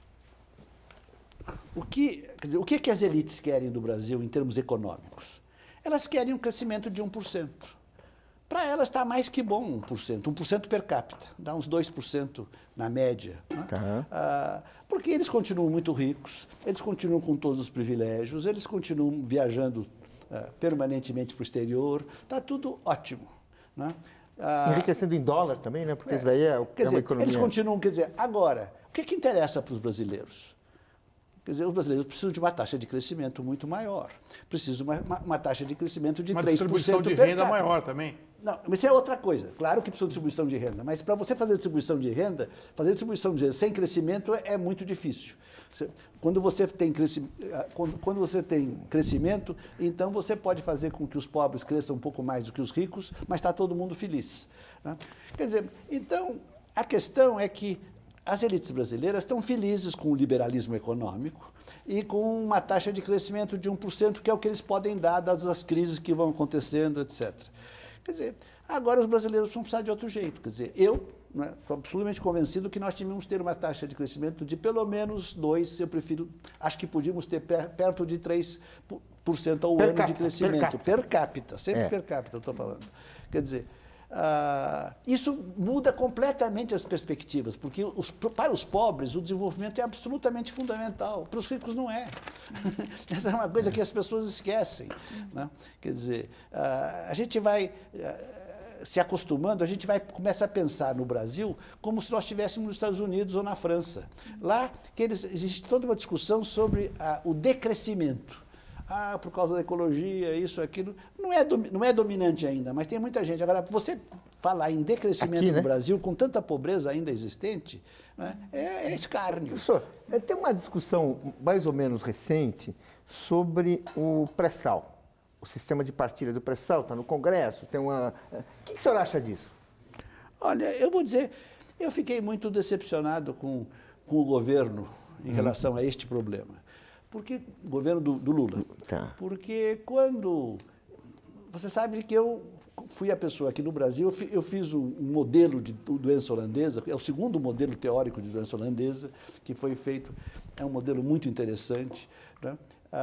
o, que, quer dizer, o que, que as elites querem do Brasil em termos econômicos? Elas querem um crescimento de um por cento. Para elas está mais que bom um por cento, um por cento per capita, dá uns dois por cento na média. Né? Uhum. Ah, porque eles continuam muito ricos, eles continuam com todos os privilégios, eles continuam viajando ah, permanentemente para o exterior, está tudo ótimo. Né? Ah, enriquecendo em dólar também, né? Porque é, isso daí é, quer é dizer, uma economia... Eles continuam, quer dizer, agora, o que, que interessa para os brasileiros? Quer dizer, os brasileiros precisam de uma taxa de crescimento muito maior. Precisam de uma, uma, uma taxa de crescimento de uma três por cento distribuição de per renda capita. maior também. Não, mas isso é outra coisa. Claro que precisa de distribuição de renda, mas para você fazer distribuição de renda, fazer distribuição de renda sem crescimento é, é muito difícil. Você, quando, você tem crescimento, quando, quando você tem crescimento, então você pode fazer com que os pobres cresçam um pouco mais do que os ricos, mas está todo mundo feliz. Né? Quer dizer, então, a questão é que as elites brasileiras estão felizes com o liberalismo econômico e com uma taxa de crescimento de um por cento, que é o que eles podem dar, dadas as crises que vão acontecendo, etcétera. Quer dizer, agora os brasileiros vão precisar de outro jeito. Quer dizer, eu estou absolutamente convencido que nós tínhamos que ter uma taxa de crescimento de pelo menos dois, eu prefiro, acho que podíamos ter per, perto de três por cento ao per ano capita, de crescimento. Per capita, per capita sempre é. per capita, eu estou falando. Quer dizer, Uh, isso muda completamente as perspectivas, porque os, para os pobres o desenvolvimento é absolutamente fundamental, para os ricos não é. Essa é uma coisa que as pessoas esquecem. Né? Quer dizer, uh, a gente vai uh, se acostumando, a gente vai começa a pensar no Brasil como se nós estivéssemos nos Estados Unidos ou na França. Lá que eles, existe toda uma discussão sobre uh, o decrescimento. Ah, por causa da ecologia, isso, aquilo. Não é, não é dominante ainda, mas tem muita gente. Agora, você falar em decrescimento Aqui, né? no Brasil, com tanta pobreza ainda existente, né, é, é escárnio. Professor, tem uma discussão mais ou menos recente sobre o pré-sal. O sistema de partilha do pré-sal está no Congresso, tem uma... O que, que o senhor acha disso? Olha, eu vou dizer, eu fiquei muito decepcionado com, com o governo em hum. relação a este problema. Porque o governo do, do Lula. Tá. Porque quando... Você sabe que eu fui a pessoa aqui no Brasil, eu fiz um modelo de doença holandesa, é o segundo modelo teórico de doença holandesa que foi feito, é um modelo muito interessante. Né?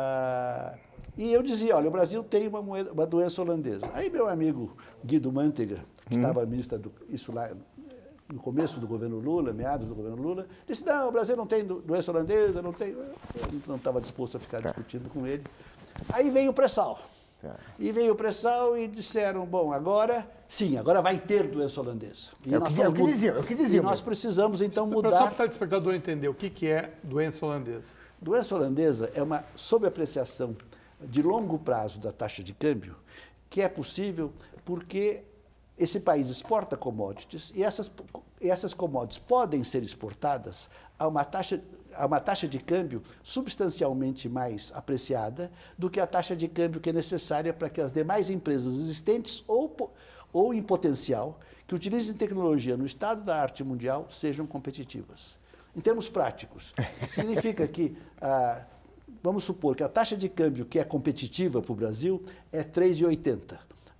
Ah, e eu dizia, olha, o Brasil tem uma, moeda, uma doença holandesa. Aí meu amigo Guido Mantega, que hum. estava ministro do, isso lá no começo do governo Lula, meados do governo Lula, disse, não, o Brasil não tem doença holandesa, não tem... Eu não estava disposto a ficar tá. discutindo com ele. Aí veio o pré-sal. Tá. E veio o pré-sal e disseram, bom, agora, sim, agora vai ter doença holandesa. E é o que, é o que diziam, é o que diziam. E nós precisamos, então, mudar... Só para o telespectador entender, o que, que é doença holandesa? Doença holandesa é uma sobreapreciação de longo prazo da taxa de câmbio, que é possível porque... Esse país exporta commodities e essas, essas commodities podem ser exportadas a uma, taxa, a uma taxa de câmbio substancialmente mais apreciada do que a taxa de câmbio que é necessária para que as demais empresas existentes ou, ou em potencial que utilizem tecnologia no estado da arte mundial sejam competitivas. Em termos práticos, significa que, ah, vamos supor que a taxa de câmbio que é competitiva para o Brasil é três reais e oitenta centavos, né?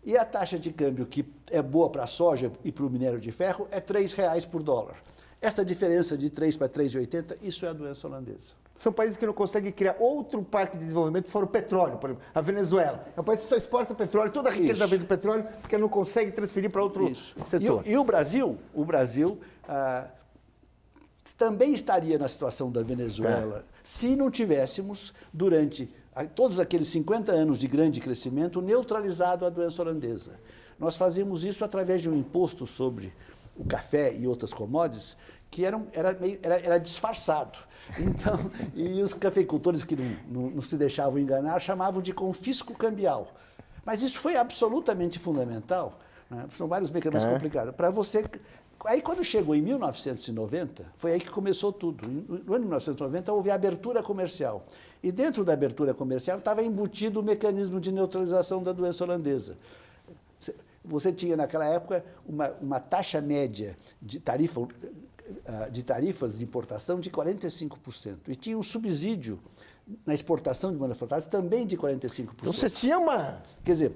E a taxa de câmbio que é boa para a soja e para o minério de ferro é três reais por dólar. Essa diferença de três para três e oitenta, isso é a doença holandesa. São países que não conseguem criar outro parque de desenvolvimento fora o petróleo. Por exemplo, a Venezuela é um país que só exporta petróleo, toda a riqueza vem do petróleo, porque não consegue transferir para outro Isso. setor. E, e o Brasil, o Brasil ah, também estaria na situação da Venezuela, é. se não tivéssemos, durante todos aqueles cinquenta anos de grande crescimento, neutralizado a doença holandesa. Nós fazíamos isso através de um imposto sobre o café e outras commodities, que eram, era, meio, era, era disfarçado. Então, e os cafeicultores que não, não, não se deixavam enganar chamavam de confisco cambial. Mas isso foi absolutamente fundamental, né? São vários mecanismos é. complicados. Para você. Aí, quando chegou em mil novecentos e noventa, foi aí que começou tudo. No ano de mil novecentos e noventa, houve a abertura comercial. E dentro da abertura comercial estava embutido o mecanismo de neutralização da doença holandesa. Você tinha, naquela época, uma, uma taxa média de, tarifa, de tarifas de importação de quarenta e cinco por cento. E tinha um subsídio na exportação de manufaturas também de quarenta e cinco por cento. Então, você tinha uma... Quer dizer,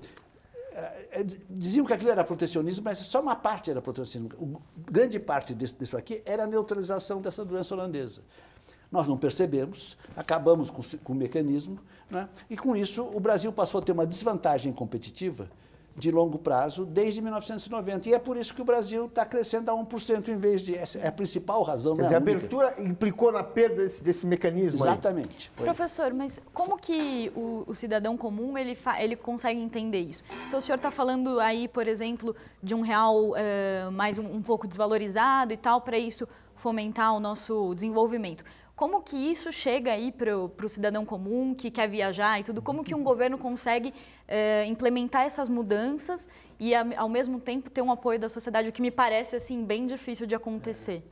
diziam que aquilo era protecionismo, mas só uma parte era protecionismo. A grande parte disso, disso aqui era a neutralização dessa doença holandesa. Nós não percebemos, acabamos com, com o mecanismo, né? E com isso o Brasil passou a ter uma desvantagem competitiva de longo prazo desde mil novecentos e noventa. E é por isso que o Brasil está crescendo a um por cento em vez de... Essa é a principal razão. Quer dizer, a abertura implicou na perda desse, desse mecanismo. Exatamente. Aí. Professor, mas como que o, o cidadão comum ele, fa, ele consegue entender isso? Então, o senhor está falando aí, por exemplo, de um real uh, mais um, um pouco desvalorizado e tal, para isso fomentar o nosso desenvolvimento. Como que isso chega aí para o cidadão comum que quer viajar e tudo? Como que um governo consegue é, implementar essas mudanças e, ao mesmo tempo, ter um apoio da sociedade, o que me parece, assim, bem difícil de acontecer?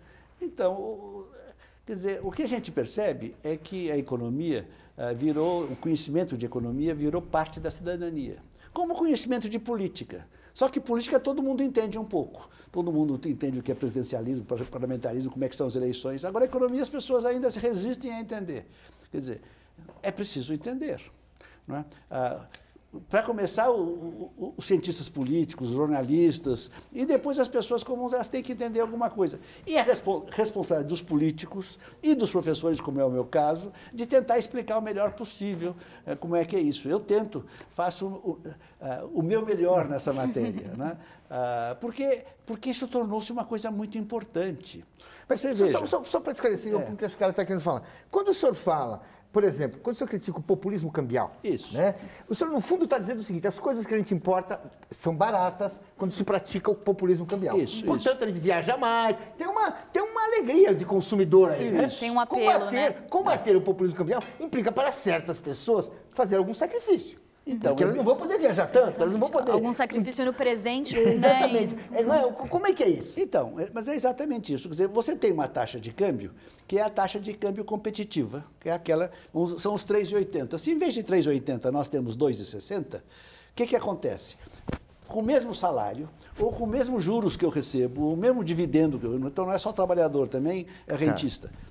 Então, quer dizer, o que a gente percebe é que a economia virou, o conhecimento de economia virou parte da cidadania, como o conhecimento de política. Só que política todo mundo entende um pouco. Todo mundo entende o que é presidencialismo, parlamentarismo, como é que são as eleições. Agora, a economia, as pessoas ainda se resistem a entender. Quer dizer, é preciso entender. Não é? Ah, para começar, o, o, os cientistas políticos, os jornalistas, e depois as pessoas comuns, elas têm que entender alguma coisa. E a respo responsabilidade dos políticos e dos professores, como é o meu caso, de tentar explicar o melhor possível eh, como é que é isso. Eu tento, faço o, uh, o meu melhor nessa matéria, né? uh, porque, porque isso tornou-se uma coisa muito importante. Mas você veja... Só, só, só para esclarecer, é. o que o cara está querendo falar. Quando o senhor fala... Por exemplo, quando o senhor critica o populismo cambial, isso, né? O senhor, no fundo, está dizendo o seguinte, as coisas que a gente importa são baratas quando se pratica o populismo cambial. Isso, Portanto, isso. a gente viaja mais, tem uma, tem uma alegria de consumidor aí, né? Tem um apelo, combater, né? Combater o populismo cambial implica para certas pessoas fazer algum sacrifício. Então, porque elas não vão poder viajar tanto, elas não vão poder... Algum sacrifício no presente, né? Exatamente. É, não é? Como é que é isso? Então, mas é exatamente isso. Quer dizer, você tem uma taxa de câmbio, que é a taxa de câmbio competitiva, que é aquela, são os três e oitenta. Se em vez de três e oitenta nós temos dois e sessenta, o que que acontece? Com o mesmo salário, ou com o mesmo juros que eu recebo, o mesmo dividendo que eu... Então, não é só trabalhador, também é rentista. Tá.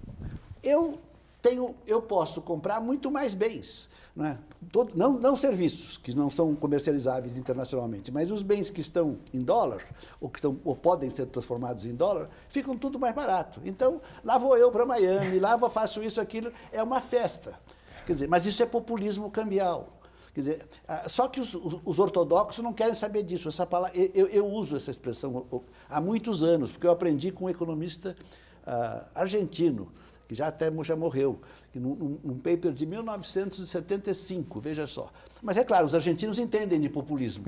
Eu, tenho, eu posso comprar muito mais bens. Não, é? Todo, não, não serviços, que não são comercializáveis internacionalmente, mas os bens que estão em dólar, ou que estão, ou podem ser transformados em dólar, ficam tudo mais barato. Então, lá vou eu para Miami, lá vou, faço isso, aquilo, é uma festa. Quer dizer, mas isso é populismo cambial. Quer dizer, só que os, os ortodoxos não querem saber disso. Essa palavra, eu, eu uso essa expressão há muitos anos, porque eu aprendi com um economista uh, argentino, que já até já morreu, num, num paper de mil novecentos e setenta e cinco, veja só. Mas é claro, os argentinos entendem de populismo.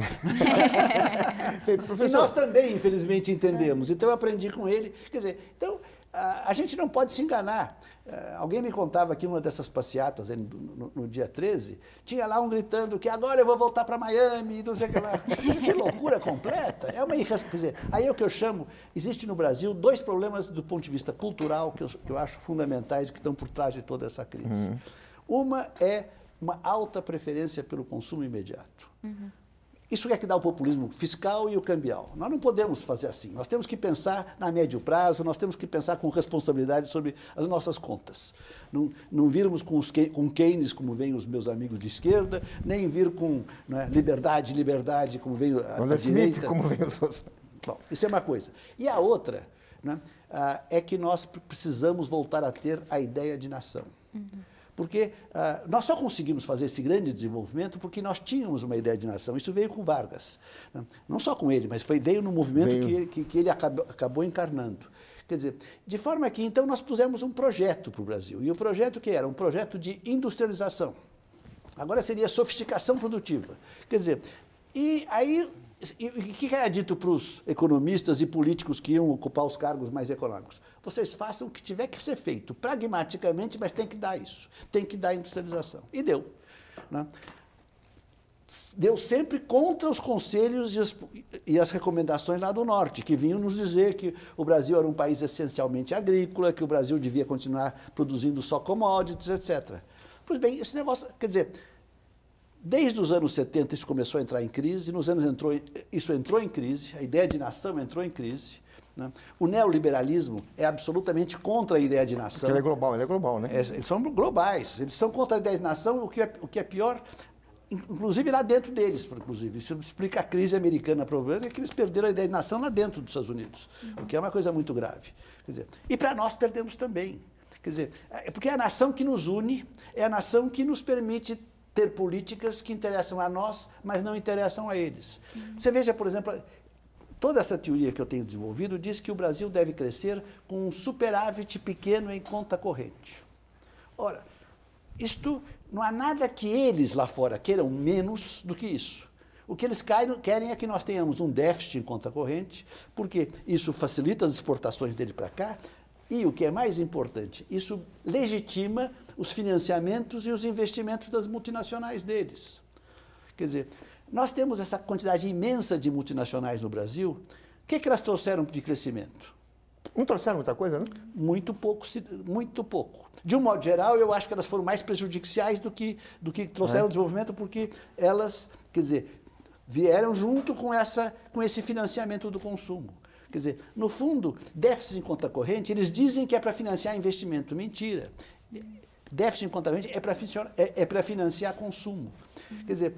E nós também, infelizmente, entendemos. Então eu aprendi com ele. Quer dizer, então, a, a gente não pode se enganar. Uh, alguém me contava que uma dessas passeatas, no, no, no dia treze, tinha lá um gritando que agora eu vou voltar para Miami, não sei o que lá. Que loucura completa. É uma irres... Quer dizer, aí é o que eu chamo, existe no Brasil dois problemas do ponto de vista cultural que eu, que eu acho fundamentais, que estão por trás de toda essa crise. Uhum. Uma é uma alta preferência pelo consumo imediato. Uhum. Isso é que dá o populismo fiscal e o cambial. Nós não podemos fazer assim. Nós temos que pensar na médio prazo, nós temos que pensar com responsabilidade sobre as nossas contas. Não, não virmos com, os, com Keynes, como vêm os meus amigos de esquerda, nem vir com né, liberdade, liberdade, como vem a, a direita. Como vem os outros. Bom, isso é uma coisa. E a outra né, ah, é que nós precisamos voltar a ter a ideia de nação. Uhum. Porque uh, nós só conseguimos fazer esse grande desenvolvimento porque nós tínhamos uma ideia de nação. Isso veio com Vargas. Né? Não só com ele, mas foi, veio no movimento veio. Que, que, que ele acabou, acabou encarnando. Quer dizer, de forma que, então, nós pusemos um projeto para o Brasil. E o projeto que era? Um projeto de industrialização. Agora seria sofisticação produtiva. Quer dizer, e aí... E o que era dito para os economistas e políticos que iam ocupar os cargos mais econômicos? Vocês façam o que tiver que ser feito, pragmaticamente, mas tem que dar isso, tem que dar industrialização. E deu. Né? Deu sempre contra os conselhos e as, e as recomendações lá do Norte, que vinham nos dizer que o Brasil era um país essencialmente agrícola, que o Brasil devia continuar produzindo só commodities, etcétera. Pois bem, esse negócio, quer dizer... Desde os anos setenta isso começou a entrar em crise, nos anos entrou, isso entrou em crise, a ideia de nação entrou em crise. Né? O neoliberalismo é absolutamente contra a ideia de nação. Porque ele é global, ele é global, né? É, eles são globais, eles são contra a ideia de nação, o que é, o que é pior, inclusive lá dentro deles, inclusive. Isso explica a crise americana, problema é que eles perderam a ideia de nação lá dentro dos Estados Unidos, o que é uma coisa muito grave. Quer dizer, e para nós perdemos também. Quer dizer, é porque é a nação que nos une, é a nação que nos permite ter políticas que interessam a nós, mas não interessam a eles. Uhum. Você veja, por exemplo, toda essa teoria que eu tenho desenvolvido diz que o Brasil deve crescer com um superávit pequeno em conta corrente. Ora, isto não há nada que eles lá fora queiram menos do que isso. O que eles querem é que nós tenhamos um déficit em conta corrente, porque isso facilita as exportações dele para cá, e o que é mais importante, isso legitima os financiamentos e os investimentos das multinacionais deles. Quer dizer, nós temos essa quantidade imensa de multinacionais no Brasil. O que, que elas trouxeram de crescimento? Não trouxeram muita coisa, né? Muito pouco, muito pouco. De um modo geral, eu acho que elas foram mais prejudiciais do que, do que trouxeram é. desenvolvimento, porque elas, quer dizer, vieram junto com, essa, com esse financiamento do consumo. Quer dizer, no fundo, déficit em conta corrente, eles dizem que é para financiar investimento. Mentira. Déficit em conta corrente é para financiar, é, é para financiar consumo. Quer dizer,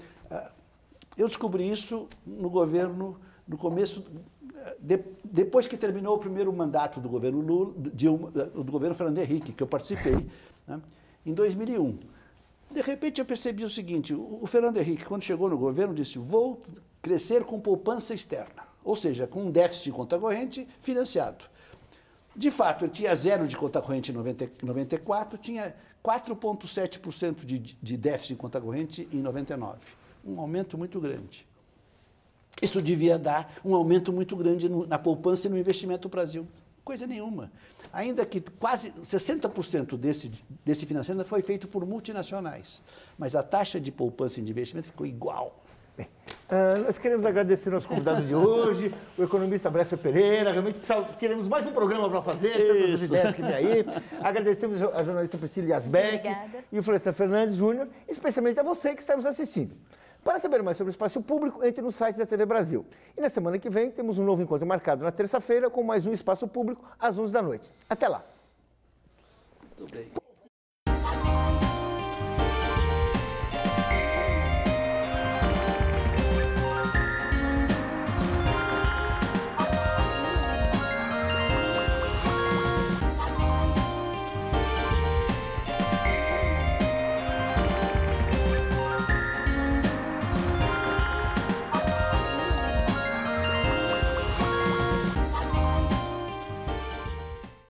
eu descobri isso no governo, no começo, de, depois que terminou o primeiro mandato do governo Lula, Dilma, do governo Fernando Henrique, que eu participei, né, em dois mil e um. De repente eu percebi o seguinte, o, o Fernando Henrique, quando chegou no governo, disse, vou crescer com poupança externa. Ou seja, com um déficit de conta corrente financiado. De fato, eu tinha zero de conta corrente em noventa e quatro, tinha quatro vírgula sete por cento de, de déficit em conta corrente em noventa e nove. Um aumento muito grande. Isso devia dar um aumento muito grande no, na poupança e no investimento do Brasil. Coisa nenhuma. Ainda que quase sessenta por cento desse, desse financiamento foi feito por multinacionais. Mas a taxa de poupança e de investimento ficou igual. Bem, uh, nós queremos agradecer ao nosso convidado de hoje, o economista Bresser Pereira. Realmente tivemos mais um programa para fazer, tantas as ideias que vem aí. Agradecemos a jornalista Priscila Yasbeck e o Florestan Fernandes Júnior, especialmente a você que está nos assistindo. Para saber mais sobre o espaço público, entre no site da T V Brasil. E na semana que vem temos um novo encontro marcado na terça-feira com mais um Espaço Público às onze da noite. Até lá. Muito bem.